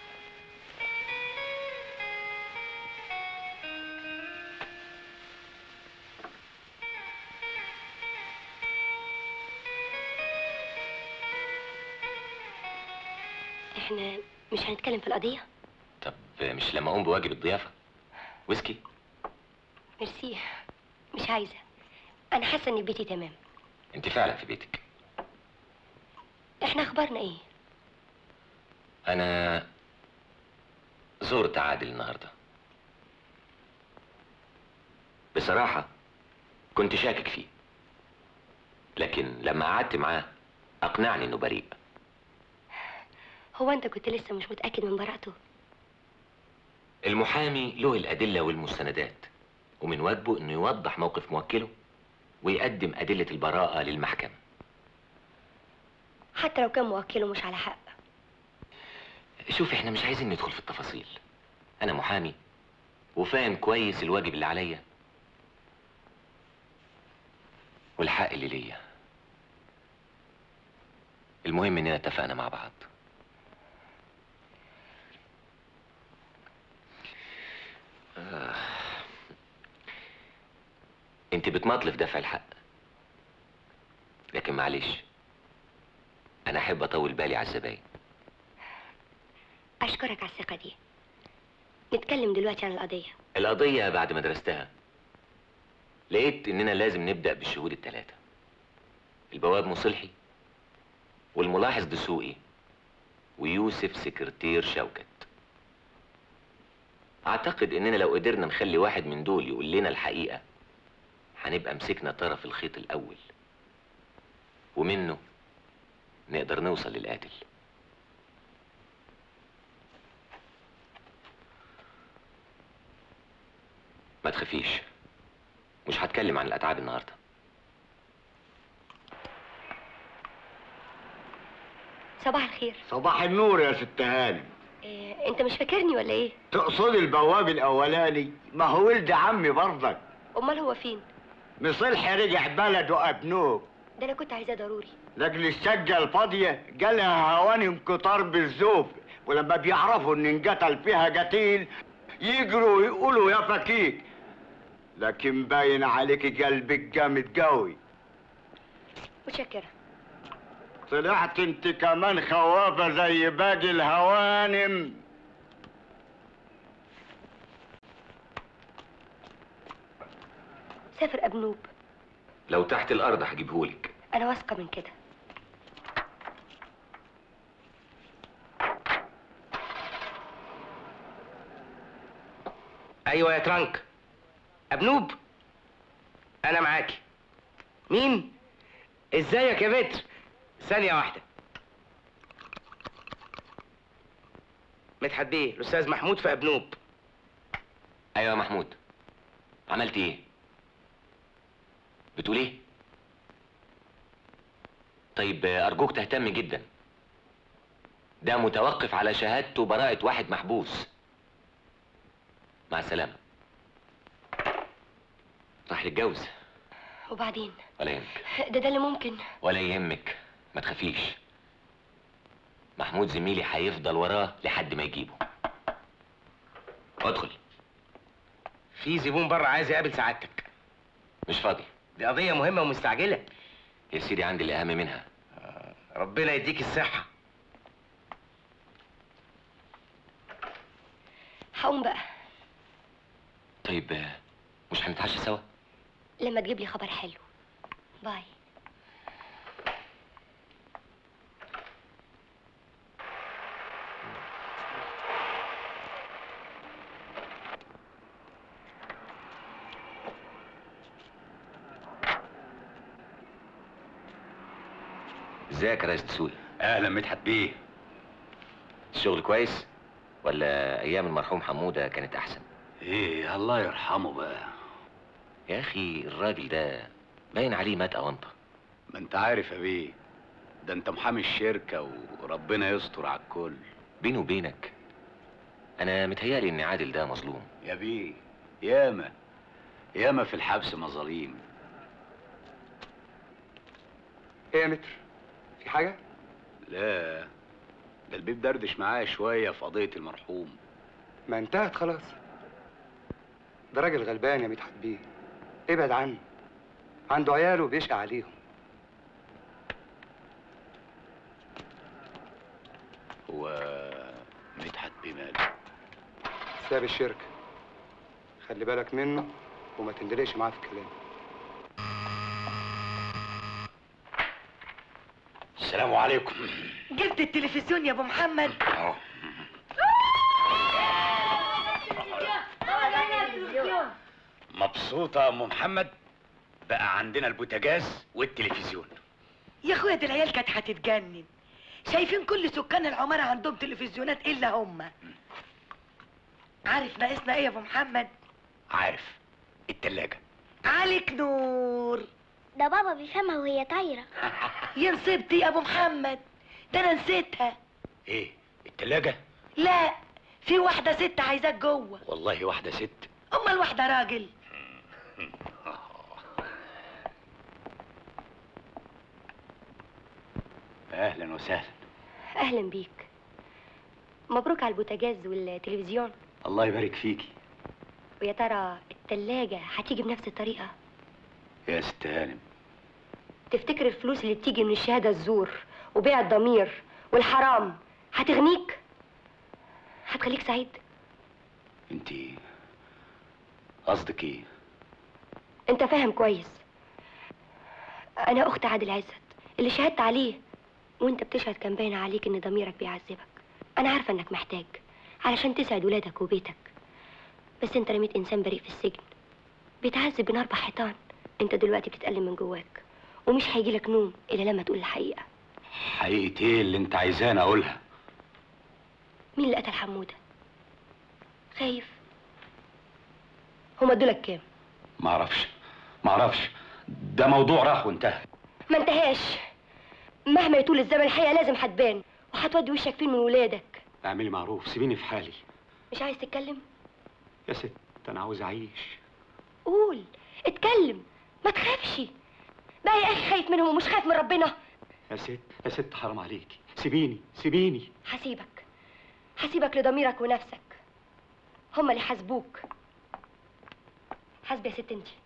احنا مش هنتكلم في القضية؟ طب مش لما اقوم بواجب الضيافة؟ ويسكي؟ ميرسي، مش عايزة. أنا حاسة إن بيتي تمام. أنت فعلا في بيتك. إحنا أخبارنا إيه؟ أنا زرت عادل النهاردة. بصراحة كنت شاكك فيه، لكن لما قعدت معاه أقنعني إنه بريء. هو أنت كنت لسه مش متأكد من براءته؟ المحامي له الأدلة والمستندات، ومن واجبه إنه يوضح موقف موكله ويقدم أدلة البراءة للمحكمة. حتى لو كان موكله مش على حق. شوف، احنا مش عايزين ندخل في التفاصيل. أنا محامي وفاهم كويس الواجب اللي عليا والحق اللي ليا. المهم إننا اتفقنا مع بعض. آه. انت بتماطل في دفع الحق، لكن معلش انا احب اطول بالي على الزباين. اشكرك على الثقة دي. نتكلم دلوقتي عن القضية. القضية بعد ما درستها لقيت اننا لازم نبدأ بالشهود الثلاثة، البواب مصلحي والملاحظ دسوقي ويوسف سكرتير شوكت. اعتقد اننا لو قدرنا نخلي واحد من دول يقول لنا الحقيقة هنبقى مسكنا طرف الخيط الاول، ومنه نقدر نوصل للقاتل. ما تخافيش، مش هتكلم عن الاتعاب النهارده. صباح الخير. صباح النور يا ست هانم. إيه، انت مش فاكرني ولا ايه؟ تقصد البواب الاولاني؟ ما هو ولد عمي برضك. امال هو فين؟ مصلحي رجع بلده ابنوب. ده انا كنت عايزاه ضروري. لاجل الشقه الفاضيه جالها هوانم كتار بالزوف، ولما بيعرفوا ان انقتل فيها قتيل يجروا ويقولوا يا فكيك. لكن باين عليك قلبك جامد قوي. متشكرة. طلعت انت كمان خوافه زي باقي الهوانم. سافر ابنوب. لو تحت الارض هجيبهولك. انا واثقة من كده. ايوه يا ترانك. ابنوب، انا معاكي. مين؟ ازيك يا بتر؟ ثانيه واحده. مدحت بيه، الاستاذ محمود في ابنوب. ايوه يا محمود، عملت ايه؟ بتقول ايه؟ طيب ارجوك تهتم جدا، ده متوقف على شهادته براءة واحد محبوس. مع السلامة. راح يتجوز. وبعدين؟ ولا يهمك. ده ده اللي ممكن. ولا يهمك، ما تخافيش. محمود زميلي هيفضل وراه لحد ما يجيبه. ادخل. في زبون بره عايز يقابل سعادتك. مش فاضي. دي قضية مهمة ومستعجلة. يا سيدي عندي اللي أهم منها. آه، ربنا يديك الصحة. هقوم بقى. طيب مش هنتعشى سوا؟ لما تجيب لي خبر حلو. باي. ازيك يا ريس دسوقي؟ اهلا مدحت بيه. الشغل كويس ولا ايام المرحوم حموده كانت احسن؟ ايه الله يرحمه بقى. يا اخي الراجل ده باين عليه مات اونطه. ما انت عارف يا بيه، ده انت محامي الشركه وربنا يستر على الكل. بيني وبينك انا متهيألي ان عادل ده مظلوم. يا بيه ياما ياما في الحبس مظاليم. ايه يا متر؟ في حاجة؟ لا، ده البيب دردش معايا شوية في قضية المرحوم. ما انتهت خلاص. ده راجل غلبان يا مدحت بيه، ابعد عنه. عنده عيال وبيشقى عليهم. هو مدحت بيه ماله؟ ساب الشركة. خلي بالك منه وما تندلقش معاه في الكلام. السلام عليكم. جبت التلفزيون يا ابو محمد؟ اهو. مبسوطة يا ام محمد؟ بقى عندنا البوتاجاز والتلفزيون. يا اخويا دي العيال كانت هتتجنن. شايفين كل سكان العمارة عندهم تلفزيونات الا هم. عارف ناقصنا ايه يا ابو محمد؟ عارف، التلاجة. عليك نور. ده بابا بيفهمها وهي طايرة. يا نصيبتي يا ابو محمد، ده انا نسيتها. ايه التلاجة؟ لا، في واحدة ست عايزاك جوه. والله واحدة ست؟ امال واحدة راجل. اهلا وسهلا. اهلا بيك. مبروك على البوتاجاز والتلفزيون. الله يبارك فيكي. ويا ترى التلاجة هتيجي بنفس الطريقة؟ يا ست هانم، تفتكر الفلوس اللي بتيجي من الشهادة الزور وبيع الضمير والحرام هتغنيك؟ هتخليك سعيد؟ انت قصدك ايه؟ انت فاهم كويس. انا اخت عادل عزت اللي شهدت عليه، وانت بتشهد كان باين عليك ان ضميرك بيعذبك. انا عارفه انك محتاج علشان تسعد ولادك وبيتك، بس انت رميت انسان بريء في السجن بيتعذب بين اربع حيطان. انت دلوقتي بتتألم من جواك ومش هيجيلك نوم الا لما تقول الحقيقه. حقيقة ايه اللي انت عايزاني اقولها؟ مين اللي قتل حموده؟ خايف؟ هما ادولك كام؟ معرفش معرفش، ده موضوع راح وانتهى. ما انتهاش. مهما يطول الزمن الحقيقه لازم هتبان، وهتودي وشك فين من ولادك. اعملي معروف، سيبيني في حالي. مش عايز تتكلم؟ يا ست انا عاوز اعيش. قول، اتكلم، ما تخافش. بقى يا اخي خايف منهم ومش خايف من ربنا. يا ست يا ست حرام عليكي، سيبيني سيبيني. هسيبك هسيبك لضميرك ونفسك، هما اللي حاسبوك. حاسبي يا ست انتي.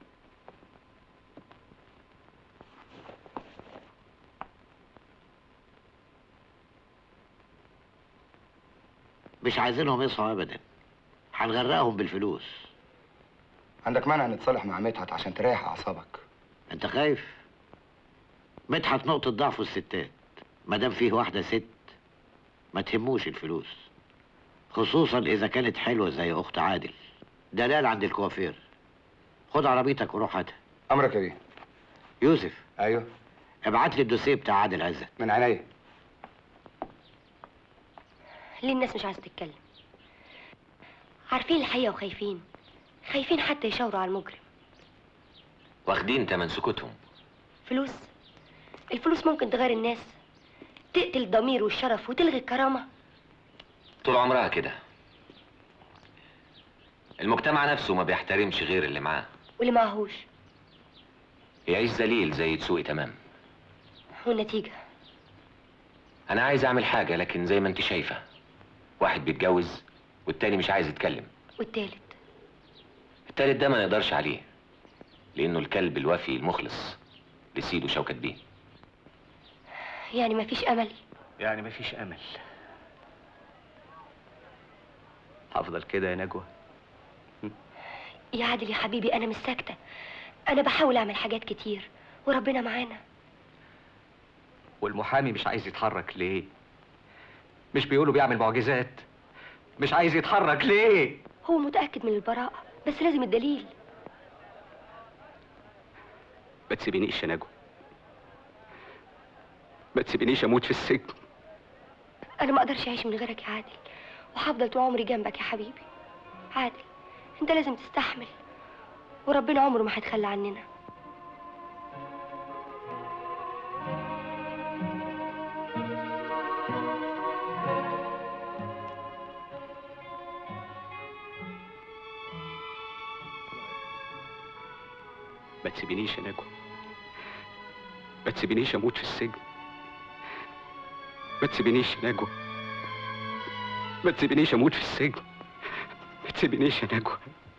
مش عايزينهم يصحوا ابدا، هنغرقهم بالفلوس. عندك مانع نتصالح مع مدحت عشان تريح اعصابك؟ انت خايف؟ مدحت نقطة ضعفه الستات، ما دام فيه واحدة ست ما تهموش الفلوس، خصوصا اذا كانت حلوة زي اخت عادل. دلال عند الكوافير. خد عربيتك وروح هاتها. امرك يا بيه. يوسف. ايوه. ابعت لي الدوسيه بتاع عادل عزت. من عينيا. ليه الناس مش عايزه تتكلم؟ عارفين الحقيقه وخايفين، خايفين حتى يشاوروا على المجرم. واخدين تمن سكوتهم. فلوس؟ الفلوس ممكن تغير الناس، تقتل الضمير والشرف وتلغي الكرامه. طول عمرها كده. المجتمع نفسه ما بيحترمش غير اللي معاه، واللي معهوش يعيش ذليل زي دسوقي تمام. والنتيجه؟ انا عايز اعمل حاجه، لكن زي ما انت شايفه، واحد بيتجوز والتاني مش عايز يتكلم. والتالت؟ التالت ده ما نقدرش عليه، لانه الكلب الوفي المخلص لسيده شوكت بيه. يعني مفيش امل؟ يعني مفيش امل. هفضل كده يا نجوى؟ يا عادل يا حبيبي، انا مش ساكته، انا بحاول اعمل حاجات كتير وربنا معانا. والمحامي مش عايز يتحرك ليه؟ مش بيقولوا بيعمل معجزات؟ مش عايز يتحرك ليه؟ هو متاكد من البراءه، بس لازم الدليل. ما تسيبينيش يا نجوى، ما تسيبينيش اموت في السجن. انا ما اقدرش اعيش من غيرك يا عادل، وهفضل طول عمري جنبك يا حبيبي. عادل، انت لازم تستحمل، وربنا عمره ما هيتخلى عننا. ما تسيبينيش يا نجوى، ما تسيبينيش اموت في السجن. ما تسيبينيش يا نجوى، ما تسيبينيش اموت في السجن. ما تسيبينيش يا نجوى.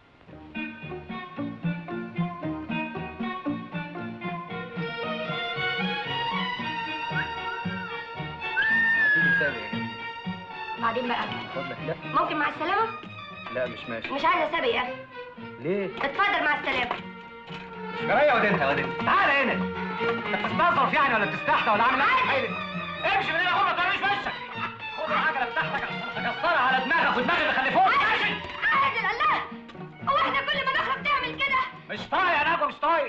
بعدين بقى فضلك لا. ممكن مع السلامه؟ لا مش ماشي. مش عايزه اسابق يا اخي. ليه؟ اتفضل مع السلامه. جرايه ولا انت ولا انت؟ تعالى هنا. انت بتستظرف يعني ولا بتستحتى ولا عامل ايه؟ امشي من هنا، خد ما تعملش وشك. خد العجله بتاعتك هكسرها على دماغك ودماغ اللي خلفوك. ماشي؟ عادل، الله، هو احنا كل ما نخرج تعمل كده؟ مش طايق يا نجوى، مش طايق.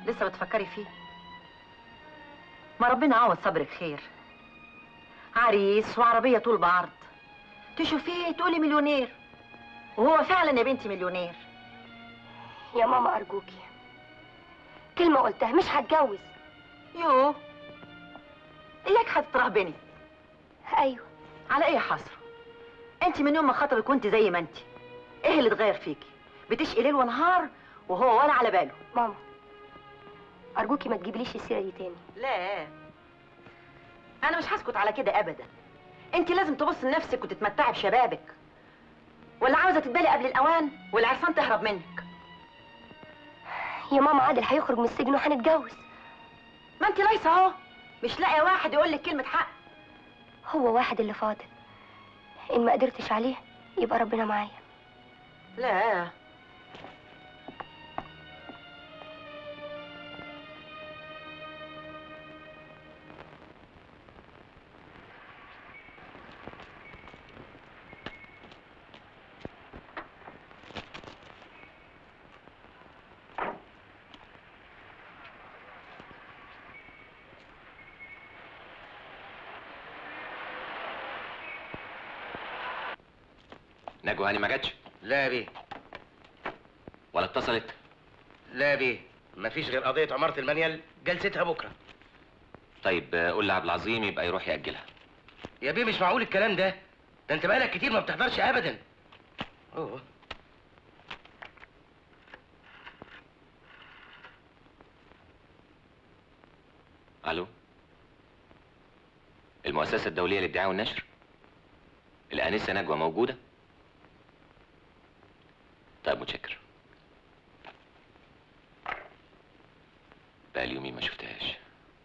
لسه بتفكري فيه؟ ما ربنا عوض صبرك خير. عريس وعربية طول بعرض، تشوفيه تقولي مليونير، وهو فعلا يا بنتي مليونير. يا ماما أرجوكي، كلمة قلتها مش هتجوز. يوه، إياك هتترهبني. أيوه. على إيه حصر؟ أنت من يوم ما خطبك وأنت زي ما أنت. إيه اللي اتغير فيكي؟ بتشقي ليل ونهار وهو ولا على باله. ماما أرجوكي ما تجيبليش السيرة دي تاني. لا، أنا مش هسكت على كده أبدا. أنت لازم تبص لنفسك وتتمتعي بشبابك، ولا عاوزة تتبالي قبل الأوان والعرسان تهرب منك؟ يا ماما عادل هيخرج من السجن وهنتجوز. ما أنت لايصة أهو، مش لاقية واحد يقول لك كلمة حق. هو واحد اللي فاضل، إن ما قدرتش عليه يبقى ربنا معايا. لا، نجوى هاني ما جاتش؟ لا يا بيه. ولا اتصلت؟ لا يا بيه، مفيش غير قضية عمارة المنيل جلستها بكرة. طيب قول لعبد العظيم يبقى يروح يأجلها. يا بيه مش معقول الكلام ده، ده انت بقالك كتير ما بتحضرش ابدا. اوه. الو، المؤسسة الدولية للدعاية والنشر؟ الآنسة نجوى موجودة؟ طيب متشكر. بقالي يومين ما شفتهاش.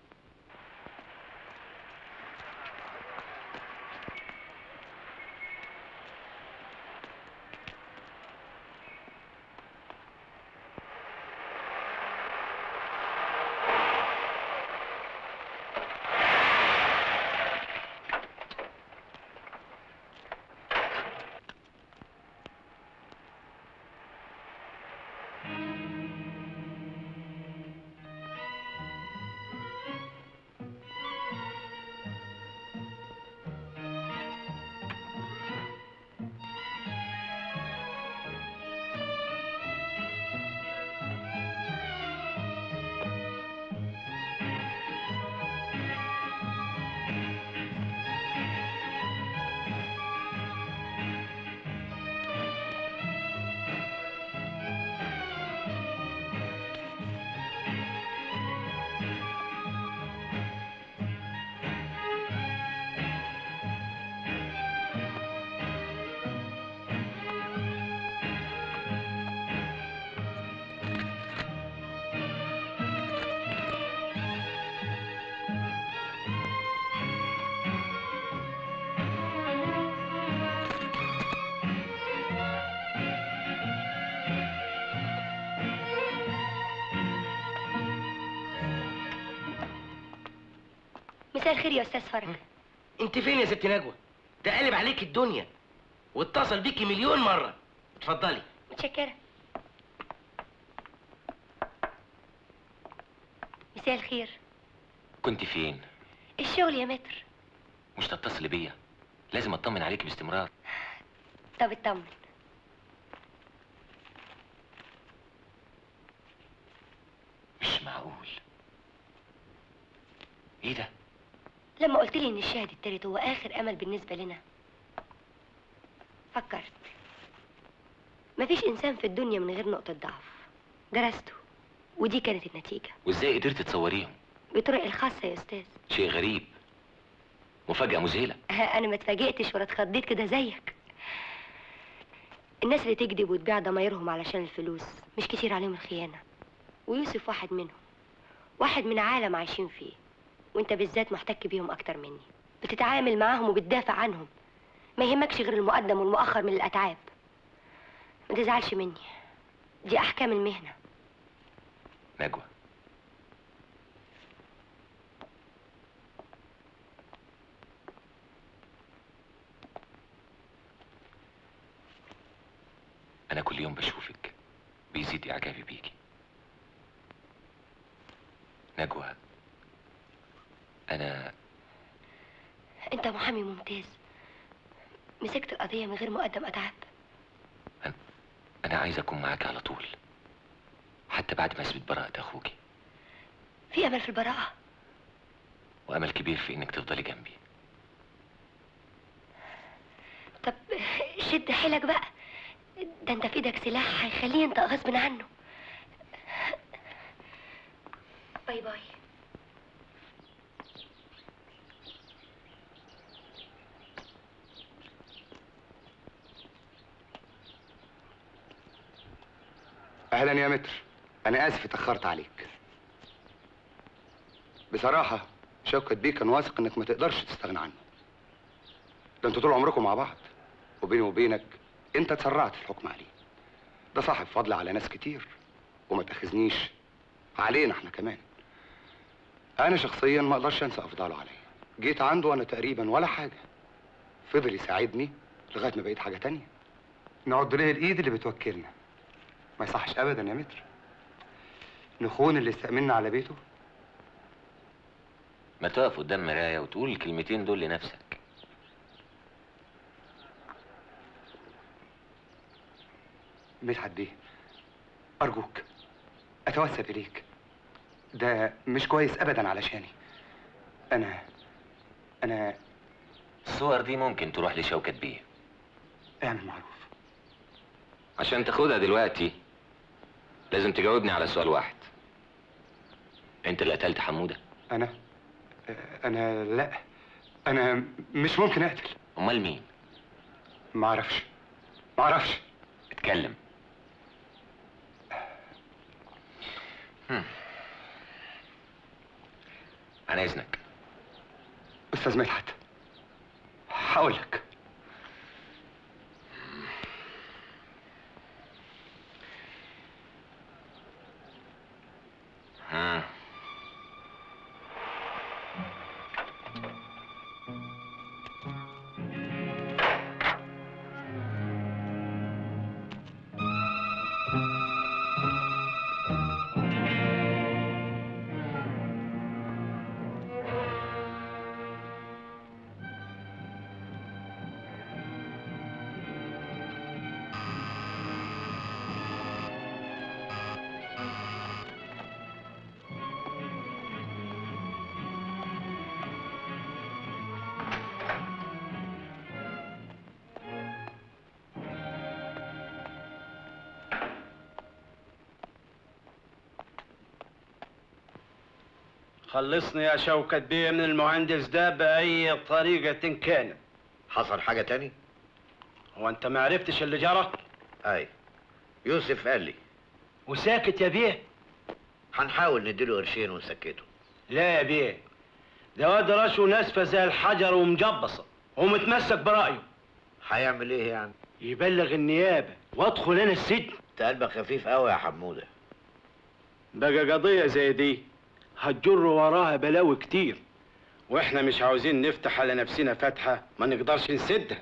مساء الخير يا استاذ فرج. انت فين يا ست نجوى؟ ده قلب عليك الدنيا واتصل بيكي مليون مرة. اتفضلي. متشكرة. مساء الخير. كنت فين؟ الشغل يا متر. مش تتصلي بيا؟ لازم اطمن عليك باستمرار. طب اطمن. مش معقول. ايه ده؟ لما قلت لي ان الشاهد التالت هو اخر امل بالنسبه لنا فكرت مفيش انسان في الدنيا من غير نقطه ضعف. درسته ودي كانت النتيجه. وازاي قدرت تصوريهم؟ بطرق الخاصه يا استاذ. شيء غريب، مفاجأة مذهلة. انا ما اتفاجئتش ولا اتخضيت كده زيك. الناس اللي تكذب وتبيع ضمايرهم علشان الفلوس مش كتير عليهم الخيانه، ويوسف واحد منهم، واحد من عالم عايشين فيه، وانت بالذات محتك بيهم اكتر مني. بتتعامل معاهم وبتدافع عنهم، ما يهمكش غير المقدم والمؤخر من الاتعاب. ما تزعلش مني، دي احكام المهنه. نجوى، انا كل يوم بشوفك بيزيد اعجابي بيكي. نجوى، انا انت محامي ممتاز، مسكت القضية من غير مقدم اتعاب. انا عايز اكون معاك على طول، حتى بعد ما اثبت براءة اخوكي. في امل في البراءة؟ وامل كبير في انك تفضلي جنبي. طب شد حيلك بقى، ده انت في ايدك سلاح هيخليه ينطق غصب عنه. باي باي. اهلا يا متر، انا اسف اتاخرت عليك. بصراحه شوكت بيه كان واثق انك ما تقدرش تستغنى عنه، ده انتوا طول عمركم مع بعض، وبيني وبينك انت اتسرعت في الحكم عليه. ده صاحب فضل على ناس كتير، وما تاخذنيش علينا احنا كمان. انا شخصيا ما اقدرش انسى افضاله عليا. جيت عنده وانا تقريبا ولا حاجه، فضل يساعدني لغايه ما بقيت حاجه تانية. نعد ليه الايد اللي بتوكلنا. ما يصحش ابدا يا متر نخون اللي استأمنا على بيته. ما تقف قدام مراية وتقول الكلمتين دول لنفسك. مدحت بيه، ارجوك اتوسل اليك، ده مش كويس ابدا علشاني. انا انا الصور دي ممكن تروح لشوكت بيه. اعمل معروف. عشان تاخدها دلوقتي لازم تجاوبني على سؤال واحد. انت اللي قتلت حمودة؟ انا انا لا، انا مش ممكن اقتل. امال مين؟ ما اعرفش ما اعرفش. اتكلم. هم. عن اذنك. استاذ مدحت هقول لك. ها خلصني يا شوكت بيه من المهندس ده بأي طريقة كانت. حصل حاجة تاني؟ هو أنت ما عرفتش اللي جرى؟ أي يوسف قال لي. وساكت يا بيه؟ هنحاول نديله قرشين ونسكته. لا يا بيه، ده واد راسه ناسفة زي الحجر ومجبصة ومتمسك برأيه. هيعمل إيه يعني؟ يبلغ النيابة وادخل أنا السجن. أنت قلبك خفيف قوي يا حمودة. بقى قضية زي دي هتجر وراها بلاوي كتير، واحنا مش عاوزين نفتح على نفسنا فتحة ما نقدرش نسدها.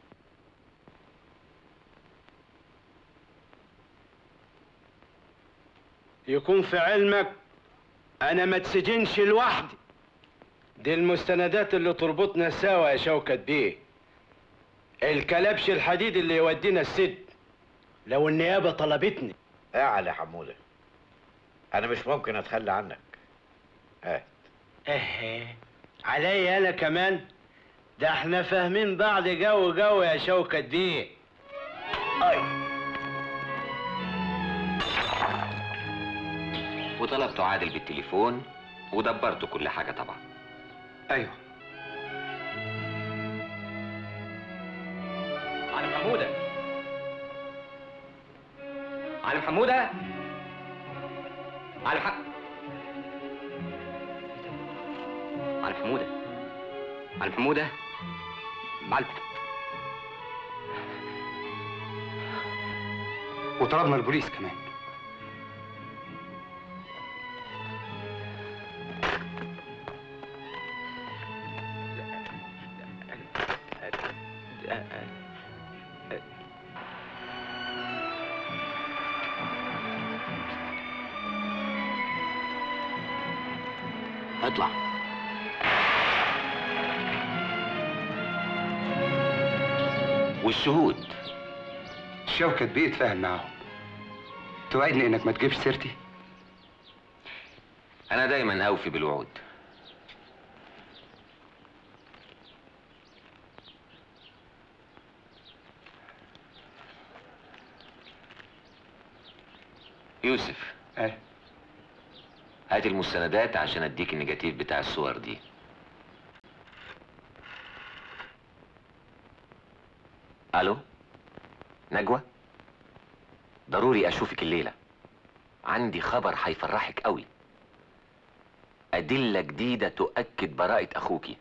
يكون في علمك انا ما اتسجنش لوحدي، دي المستندات اللي تربطنا سوا يا شوكت بيه، الكلبش الحديد اللي يودينا السجن لو النيابة طلبتني. اعلى يا حمودة، انا مش ممكن اتخلى عنك. اه اه عليا انا كمان؟ ده احنا فاهمين بعض جو جو يا شوكت بيه. اي وطلبت عادل بالتليفون ودبرت كل حاجة طبعا. ايوه. علي محمودة، علي محمودة، علي محمودة، علي محمودة، علي محمودة، علي. وطلبنا البوليس كمان. اطلع. والشهود؟ شوكت بيه اتفاهم معاهم. توعدني انك ما تجيبش سيرتي؟ انا دايما اوفي بالوعود. يوسف. ايه؟ هات المستندات عشان اديك النيجاتيف بتاع الصور دي. الو نجوى، ضروري اشوفك الليله، عندي خبر هيفرحك قوي. ادله جديده تؤكد براءه اخوكي.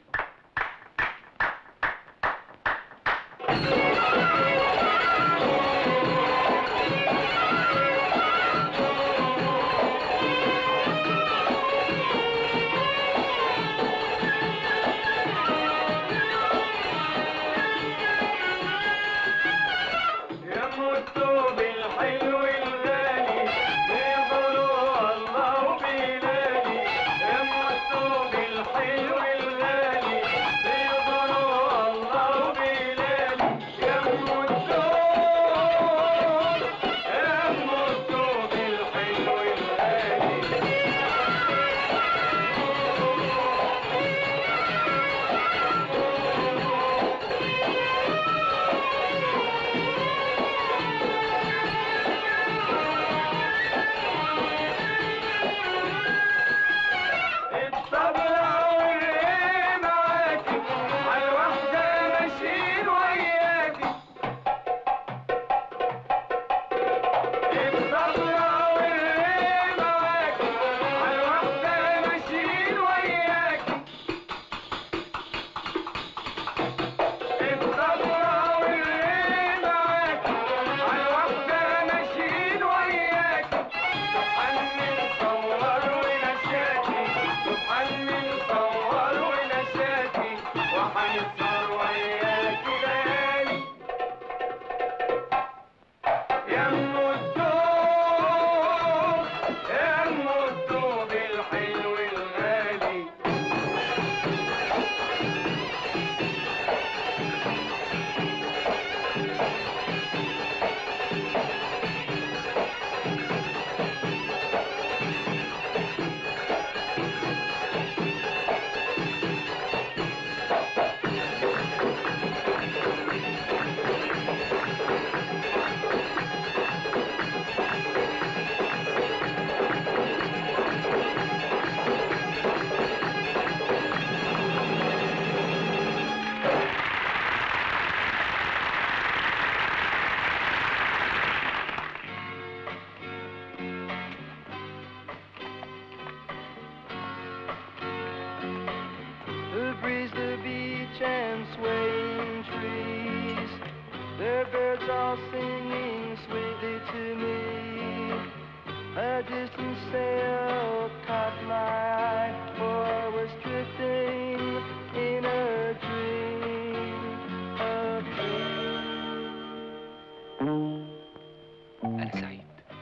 أنا سعيد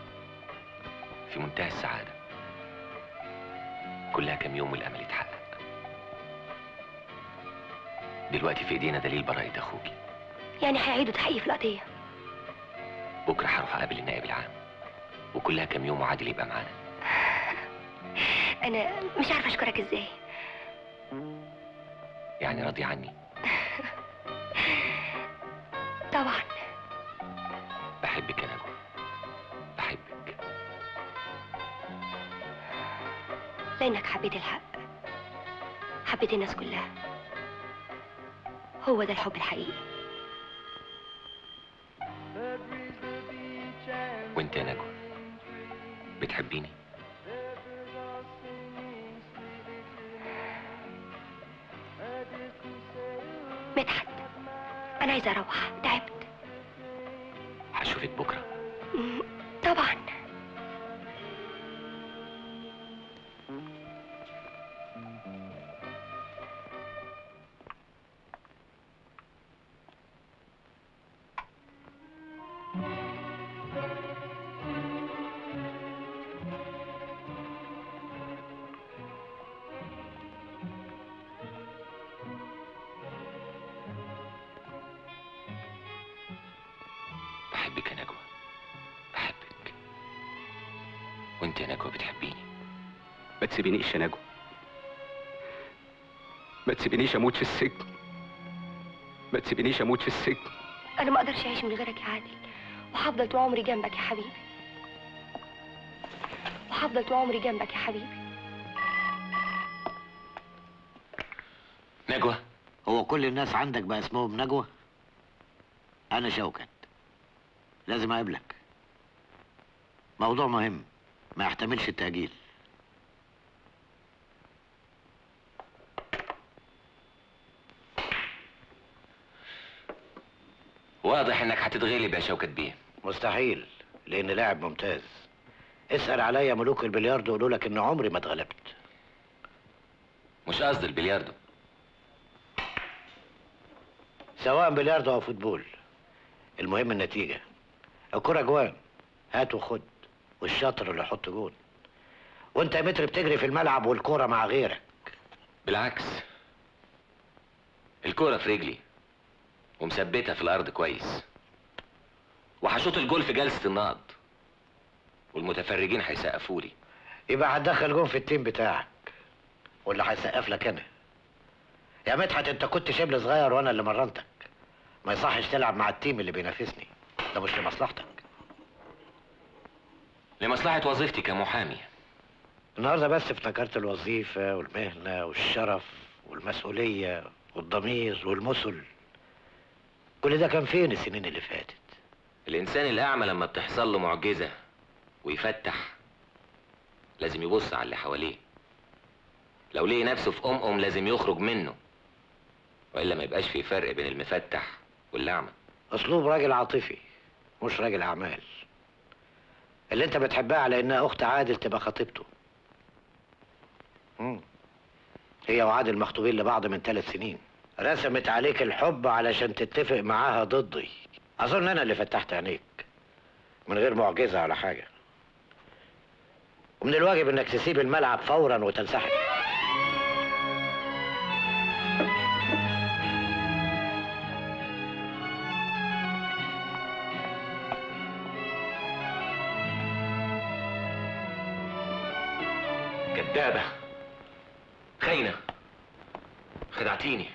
في منتهى السعادة، كلها كام يوم والأمل يتحقق. دلوقتي في إيدينا دليل براءة أخوكي. يعني هيعيدوا تحقيق في القضية؟ بكرة هروح أقابل النائب العام، وكلها كام يوم وعادل يبقى معانا. أنا مش عارفة أشكرك إزاي. يعني راضي عني؟ طبعا. بحبك يا نجوى، بحبك. لأنك حبيت الحق، حبيت الناس كلها، هو ده الحب الحقيقي. وانت يا نجوى بتحبيني؟ مدحت، أنا عايزة أروح، تعبت. هشوفك بكرة. طبعا. بحبك يا نجوى، بحبك. وانت يا نجوى بتحبيني. ما تسيبينيش يا نجوى، ما تسيبينيش اموت في السجن، ما تسيبينيش اموت في السجن. انا ما اقدرش اعيش من غيرك يا عادل، وهفضل طول عمري جنبك يا حبيبي، وهفضل طول عمري جنبك يا حبيبي. نجوى، هو كل الناس عندك بقى اسمهم نجوى؟ انا شوكت، لازم اقابلك. موضوع مهم ما يحتملش التأجيل. واضح انك هتتغلب يا شوكت بيه. مستحيل، لان لاعب ممتاز. اسأل عليا ملوك البلياردو يقولوا لك ان عمري ما اتغلبت. مش قصدي البلياردو، سواء بلياردو او فوتبول، المهم النتيجة. الكرة جوان، هات وخد، والشاطر اللي يحط جون. وانت يا متر بتجري في الملعب والكرة مع غيرك. بالعكس، الكرة في رجلي ومثبتها في الارض كويس، وهشوط الجول في جلسة النقض، والمتفرجين هيسقفوا لي. يبقى هتدخل جون في التيم بتاعك، واللي هيسقف لك انا. يا مدحت انت كنت شبل صغير وانا اللي مرنتك، ما يصحش تلعب مع التيم اللي بينافسني، ده مش لمصلحتك. لمصلحة وظيفتي كمحامي. النهارده بس افتكرت الوظيفة والمهنة والشرف والمسؤولية والضمير والمثل. كل ده كان فين السنين اللي فاتت؟ الانسان الاعمى لما بتحصل له معجزة ويفتح لازم يبص على اللي حواليه. لو لقي نفسه في ام ام لازم يخرج منه، والا ما يبقاش في فرق بين المفتح والاعمى. اسلوب راجل عاطفي مش راجل اعمال. اللي انت بتحبها على انها اخت عادل تبقى خطيبته. مم. هي وعادل مخطوبين لبعض من ثلاث سنين. رسمت عليك الحب علشان تتفق معاها ضدي. اظن انا اللي فتحت عينيك من غير معجزه ولا حاجه. ومن الواجب انك تسيب الملعب فورا وتنسحب. كدابة، خاينة، خدعتيني.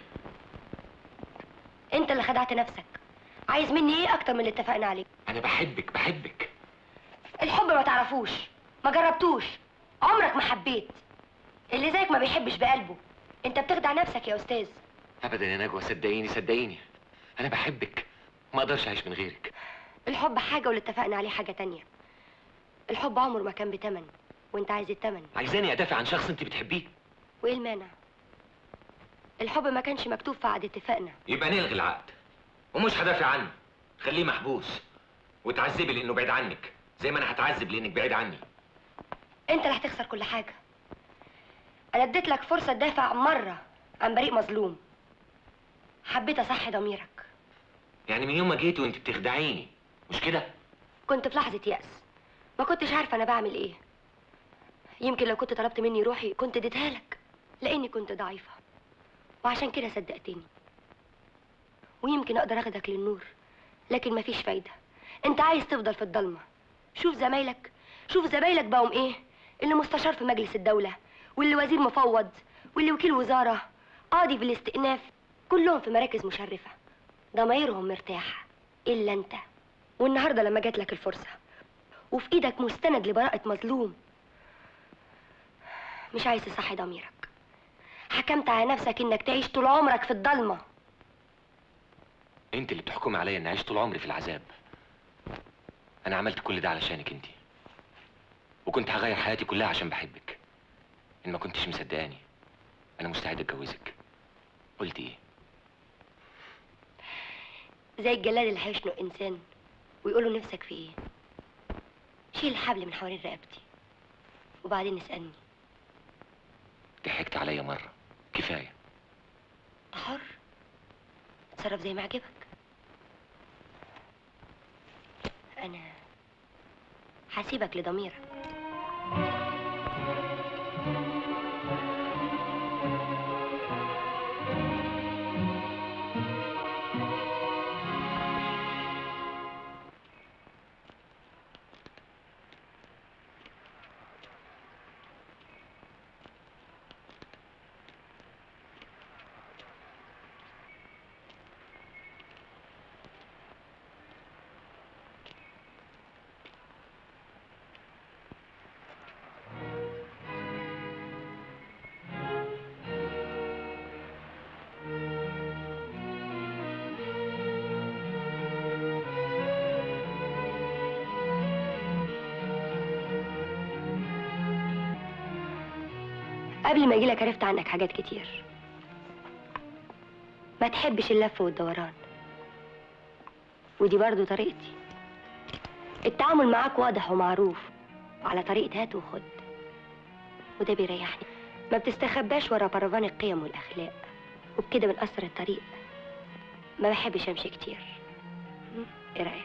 انت اللي خدعت نفسك. عايز مني ايه اكتر من اللي اتفقنا عليه؟ انا بحبك بحبك. الحب ما تعرفوش، ما جربتوش، عمرك ما حبيت. اللي زيك ما بيحبش بقلبه. انت بتخدع نفسك يا استاذ. ابدا يا نجوى، صدقيني صدقيني، انا بحبك، ما اقدرش اعيش من غيرك. الحب حاجه واللي اتفقنا عليه حاجه تانية. الحب عمره ما كان بتمن، وانت عايز التمن. عايزاني ادافع عن شخص انت بتحبيه؟ وايه المانع؟ الحب ما كانش مكتوب في عقد اتفاقنا. يبقى نلغي العقد، ومش هدافع عنه، خليه محبوس، وتعذبي لانه بعيد عنك زي ما انا هتعذب لانك بعيد عني. انت اللي هتخسر كل حاجه. انا اديت لك فرصه تدافع مره عن بريء مظلوم. حبيت اصحي ضميرك. يعني من يوم ما جيت وانت بتخدعيني، مش كده؟ كنت في لحظه يأس، ما كنتش عارفه انا بعمل ايه. يمكن لو كنت طلبت مني روحي كنت اديتها لك، لاني كنت ضعيفه، وعشان كده صدقتني. ويمكن اقدر اخدك للنور، لكن مفيش فايده. انت عايز تفضل في الضلمه. شوف زمايلك، شوف زمايلك بقوا ايه، اللي مستشار في مجلس الدوله، واللي وزير مفوض، واللي وكيل وزاره، قاضي في الاستئناف، كلهم في مراكز مشرفه، ضمايرهم مرتاحه الا انت. والنهارده لما جات لك الفرصه وفي ايدك مستند لبراءه مظلوم، مش عايز تصحي ضميرك. حكمت على نفسك انك تعيش طول عمرك في الضلمه. انت اللي بتحكمي عليا اني اعيش طول عمري في العذاب. انا عملت كل ده علشانك انت، وكنت هغير حياتي كلها عشان بحبك. ان ما كنتش مصدقاني انا مستعد اتجوزك. قلت ايه؟ زي الجلاد اللي هيشنق انسان ويقولوا نفسك في ايه. شيل الحبل من حوالين رقبتي وبعدين اسالني. ضحكت عليا مره، كفايه. انت حر، اتصرف زي ما عجبك. انا هسيبك لضميرك. قبل ما اجيلك عرفت عنك حاجات كتير. ما تحبش اللف والدوران، ودي برضو طريقتي. التعامل معاك واضح ومعروف على طريقة هات وخد، وده بيريحني. ما بتستخباش ورا برفان القيم والاخلاق، وبكده بنقصر الطريق. ما بحبش امشي كتير. ايه رايك؟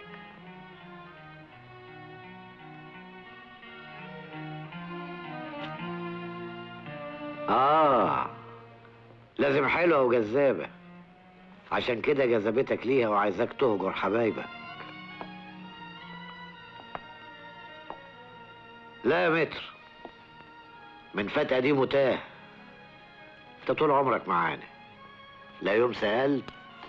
آه لازم حلوة وجذابة، عشان كده جذبتك ليها وعايزاك تهجر حبايبك. لا يا متر، من فتى دي متاه. انت طول عمرك معانا، لا يوم سألت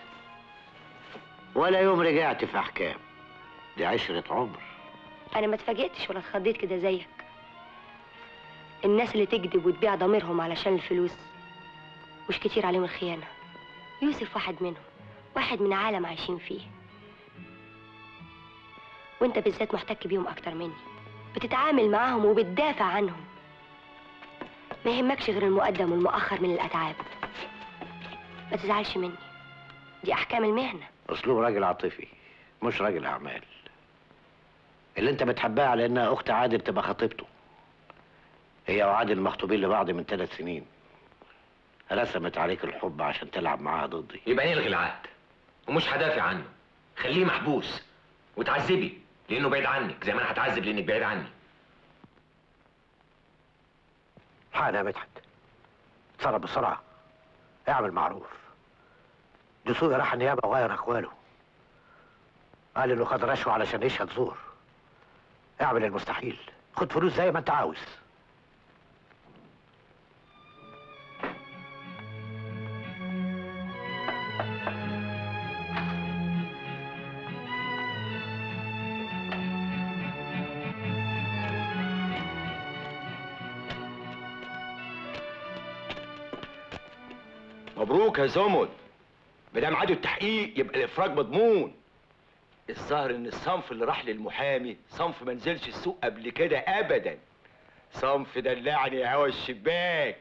ولا يوم رجعت في أحكام. دي عشرة عمر. انا ما اتفاجئتش ولا اتخضيت كده زيك. الناس اللي تكذب وتبيع ضميرهم علشان الفلوس مش كتير عليهم الخيانة. يوسف واحد منهم، واحد من عالم عايشين فيه، وانت بالذات محتك بيهم اكتر مني. بتتعامل معاهم وبتدافع عنهم، ما يهمكش غير المقدم والمؤخر من الاتعاب. ما تزعلش مني، دي احكام المهنة. أسلوب راجل عاطفي مش راجل أعمال. اللي انت بتحبها على انها اخت عادل تبقى خطيبته. هي وعادل مخطوبين لبعض من ثلاث سنين. رسمت عليك الحب عشان تلعب معاها ضدي. يبقى نلغي العقد ومش هدافع عنه، خليه محبوس وتعذبي لانه بعيد عنك زي ما انا هتعذب لانك بعيد عني. حقنا يا مدحت، اتصرف بسرعه، اعمل معروف. دسوقي راح النيابه وغير اقواله، قال انه خد رشوه علشان يشهد زور. اعمل المستحيل، خد فلوس زي ما انت عاوز. مبروك يا زمل، مدام عادوا التحقيق يبقى الافراج مضمون. الظاهر ان الصنف اللي راح للمحامي صنف ما نزلش السوق قبل كده ابدا. صنف دلعني يا هوا الشباك.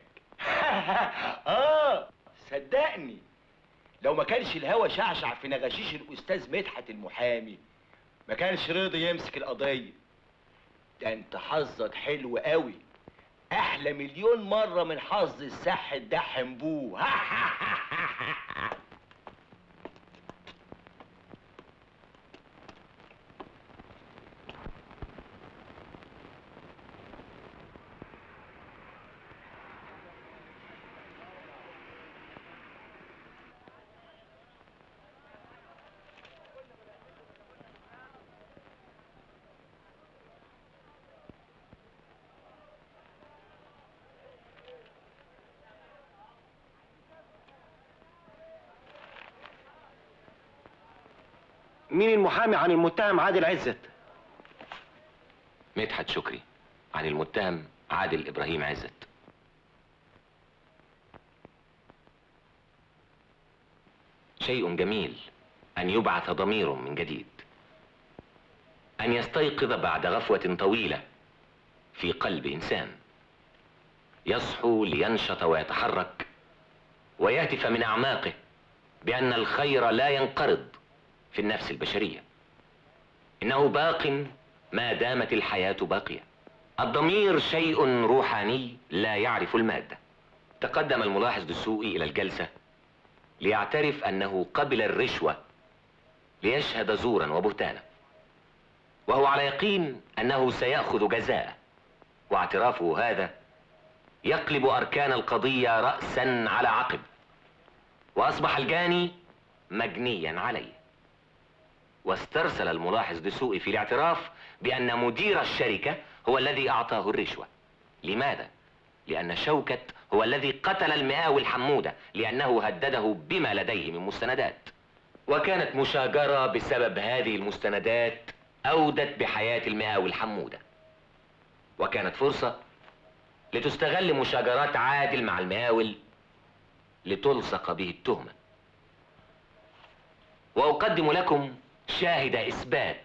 اه صدقني لو ما كانش الهوا شعشع في نغاشيش الاستاذ مدحت المحامي ما كانش رضي يمسك القضيه. ده انت حظك حلو قوي، احلى مليون مره من حظ السح الدحم بوه. مين المحامي عن المتهم عادل عزت؟ مدحت شكري عن المتهم عادل إبراهيم عزت. شيء جميل أن يبعث ضمير من جديد، أن يستيقظ بعد غفوة طويلة في قلب إنسان، يصحو لينشط ويتحرك ويهتف من أعماقه بأن الخير لا ينقرض في النفس البشرية، إنه باق ما دامت الحياة باقية. الضمير شيء روحاني لا يعرف المادة. تقدم الملاحظ دسوقي إلى الجلسة ليعترف أنه قبل الرشوة ليشهد زورا وبهتانا، وهو على يقين أنه سيأخذ جزاءه، واعترافه هذا يقلب أركان القضية رأسا على عقب، وأصبح الجاني مجنيا عليه. واسترسل الملاحظ دسوقي في الاعتراف بأن مدير الشركة هو الذي أعطاه الرشوة. لماذا؟ لأن شوكت هو الذي قتل المقاول حمودة لأنه هدده بما لديه من مستندات، وكانت مشاجرة بسبب هذه المستندات أودت بحياة المقاول حمودة، وكانت فرصة لتستغل مشاجرات عادل مع المقاول لتلصق به التهمة. وأقدم لكم شاهد إثبات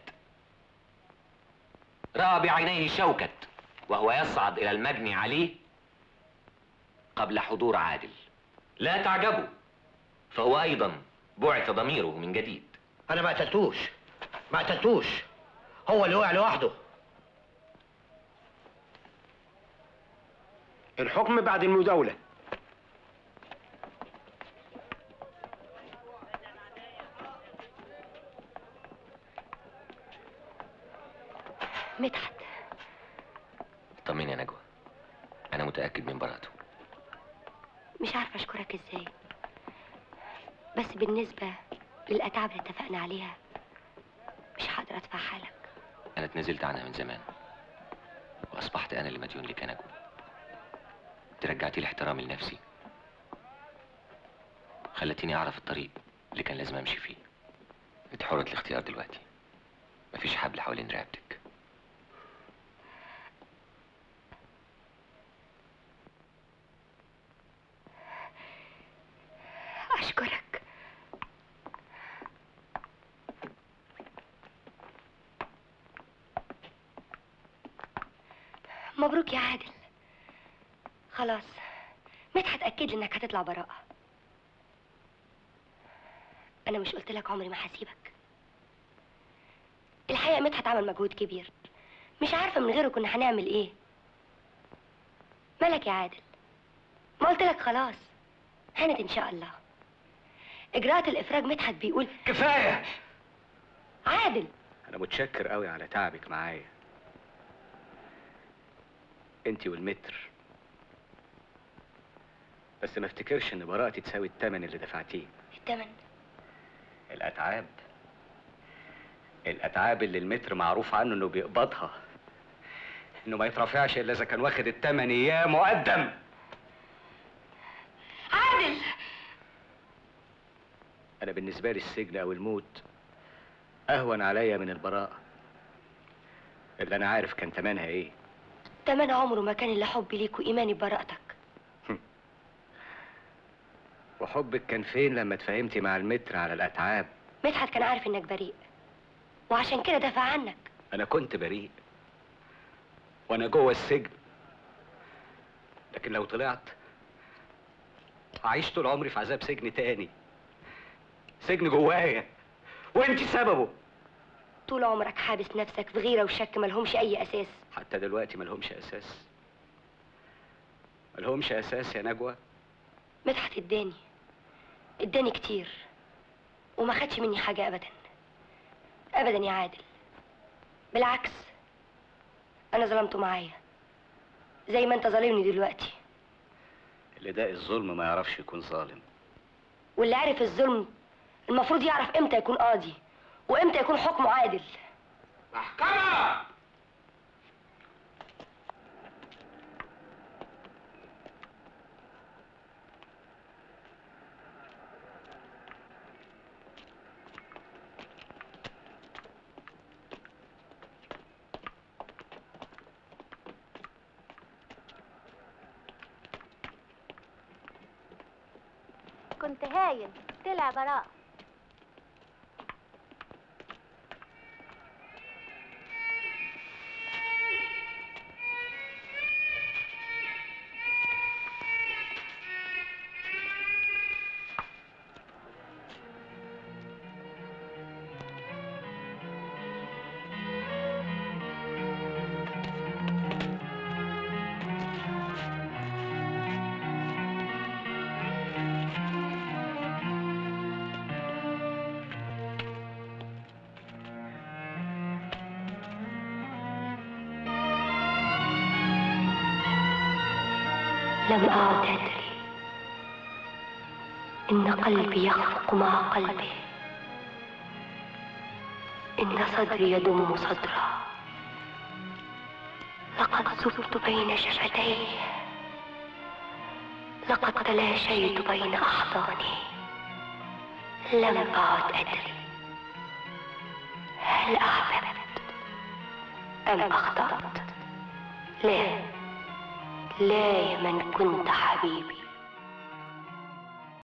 رأى بعينيه شوكت وهو يصعد إلى المجني عليه قبل حضور عادل. لا تعجبوا، فهو أيضا بعث ضميره من جديد. انا ما قتلتوش ما قتلتوش هو اللي وقع لوحده. الحكم بعد المداولة. مدحت، طمني يا نجوى، أنا متأكد من براءته. مش عارفة أشكرك إزاي، بس بالنسبة للأتعاب اللي اتفقنا عليها مش هقدر أدفع حالك. أنا اتنزلت عنها من زمان، وأصبحت أنا اللي مديون لك يا نجوى. أنت رجعتي لي احترامي لنفسي، خلتيني أعرف الطريق اللي كان لازم أمشي فيه. أنت حرة الاختيار دلوقتي، مفيش حبل حوالين رقبتك. أشكرك. مبروك يا عادل، خلاص مدحت أكد لي إنك هتطلع براءة. أنا مش قلت لك عمري ما هسيبك؟ الحقيقة مدحت عمل مجهود كبير، مش عارفة من غيره كنا هنعمل إيه. مالك يا عادل؟ ما قلت لك خلاص هانت إن شاء الله. إجراءات الإفراج مدحت بيقول كفاية. عادل، أنا متشكر قوي على تعبك معايا، أنت والمتر، بس ما افتكرش إن براءتي تساوي الثمن اللي دفعتيه. الثمن؟ الأتعاب. الأتعاب اللي المتر معروف عنه إنه بيقبضها، إنه ما يترافعش إلا إذا كان واخد الثمن إياه مقدم. عادل، أنا بالنسبة لي السجن أو الموت أهون عليا من البراءة، اللي أنا عارف كان تمنها إيه. تمن عمره ما كان إلا حبي ليك وإيماني ببراءتك. وحبك كان فين لما اتفاهمتي مع المتر على الأتعاب؟ مدحت كان عارف إنك بريء، وعشان كده دافع عنك. أنا كنت بريء وأنا جوه السجن، لكن لو طلعت هعيش طول عمري في عذاب سجن تاني، سجن جوايا وانت سببه. طول عمرك حابس نفسك في غيرة وشك ملهمش أي أساس. حتى دلوقتي ملهمش أساس، ملهمش أساس يا نجوى. مدحت اداني اداني كتير وما خدش مني حاجة أبدا أبدا يا عادل، بالعكس أنا ظلمته معايا زي ما أنت ظالمني دلوقتي. اللي داق الظلم ما يعرفش يكون ظالم، واللي عرف الظلم المفروض يعرف امتى يكون قاضي وامتى يكون حكمه عادل. محكمة! كنت هايل، طلع براء. لم أعد أدري إن قلبي يخفق مع قلبه، إن صدري يضم صدره، لقد ذبت بين شفتيه، لقد تلاشيت بين أحضانه. لم أعد أدري هل أحببت أم أخطأت. لا لا يا من كنت حبيبي،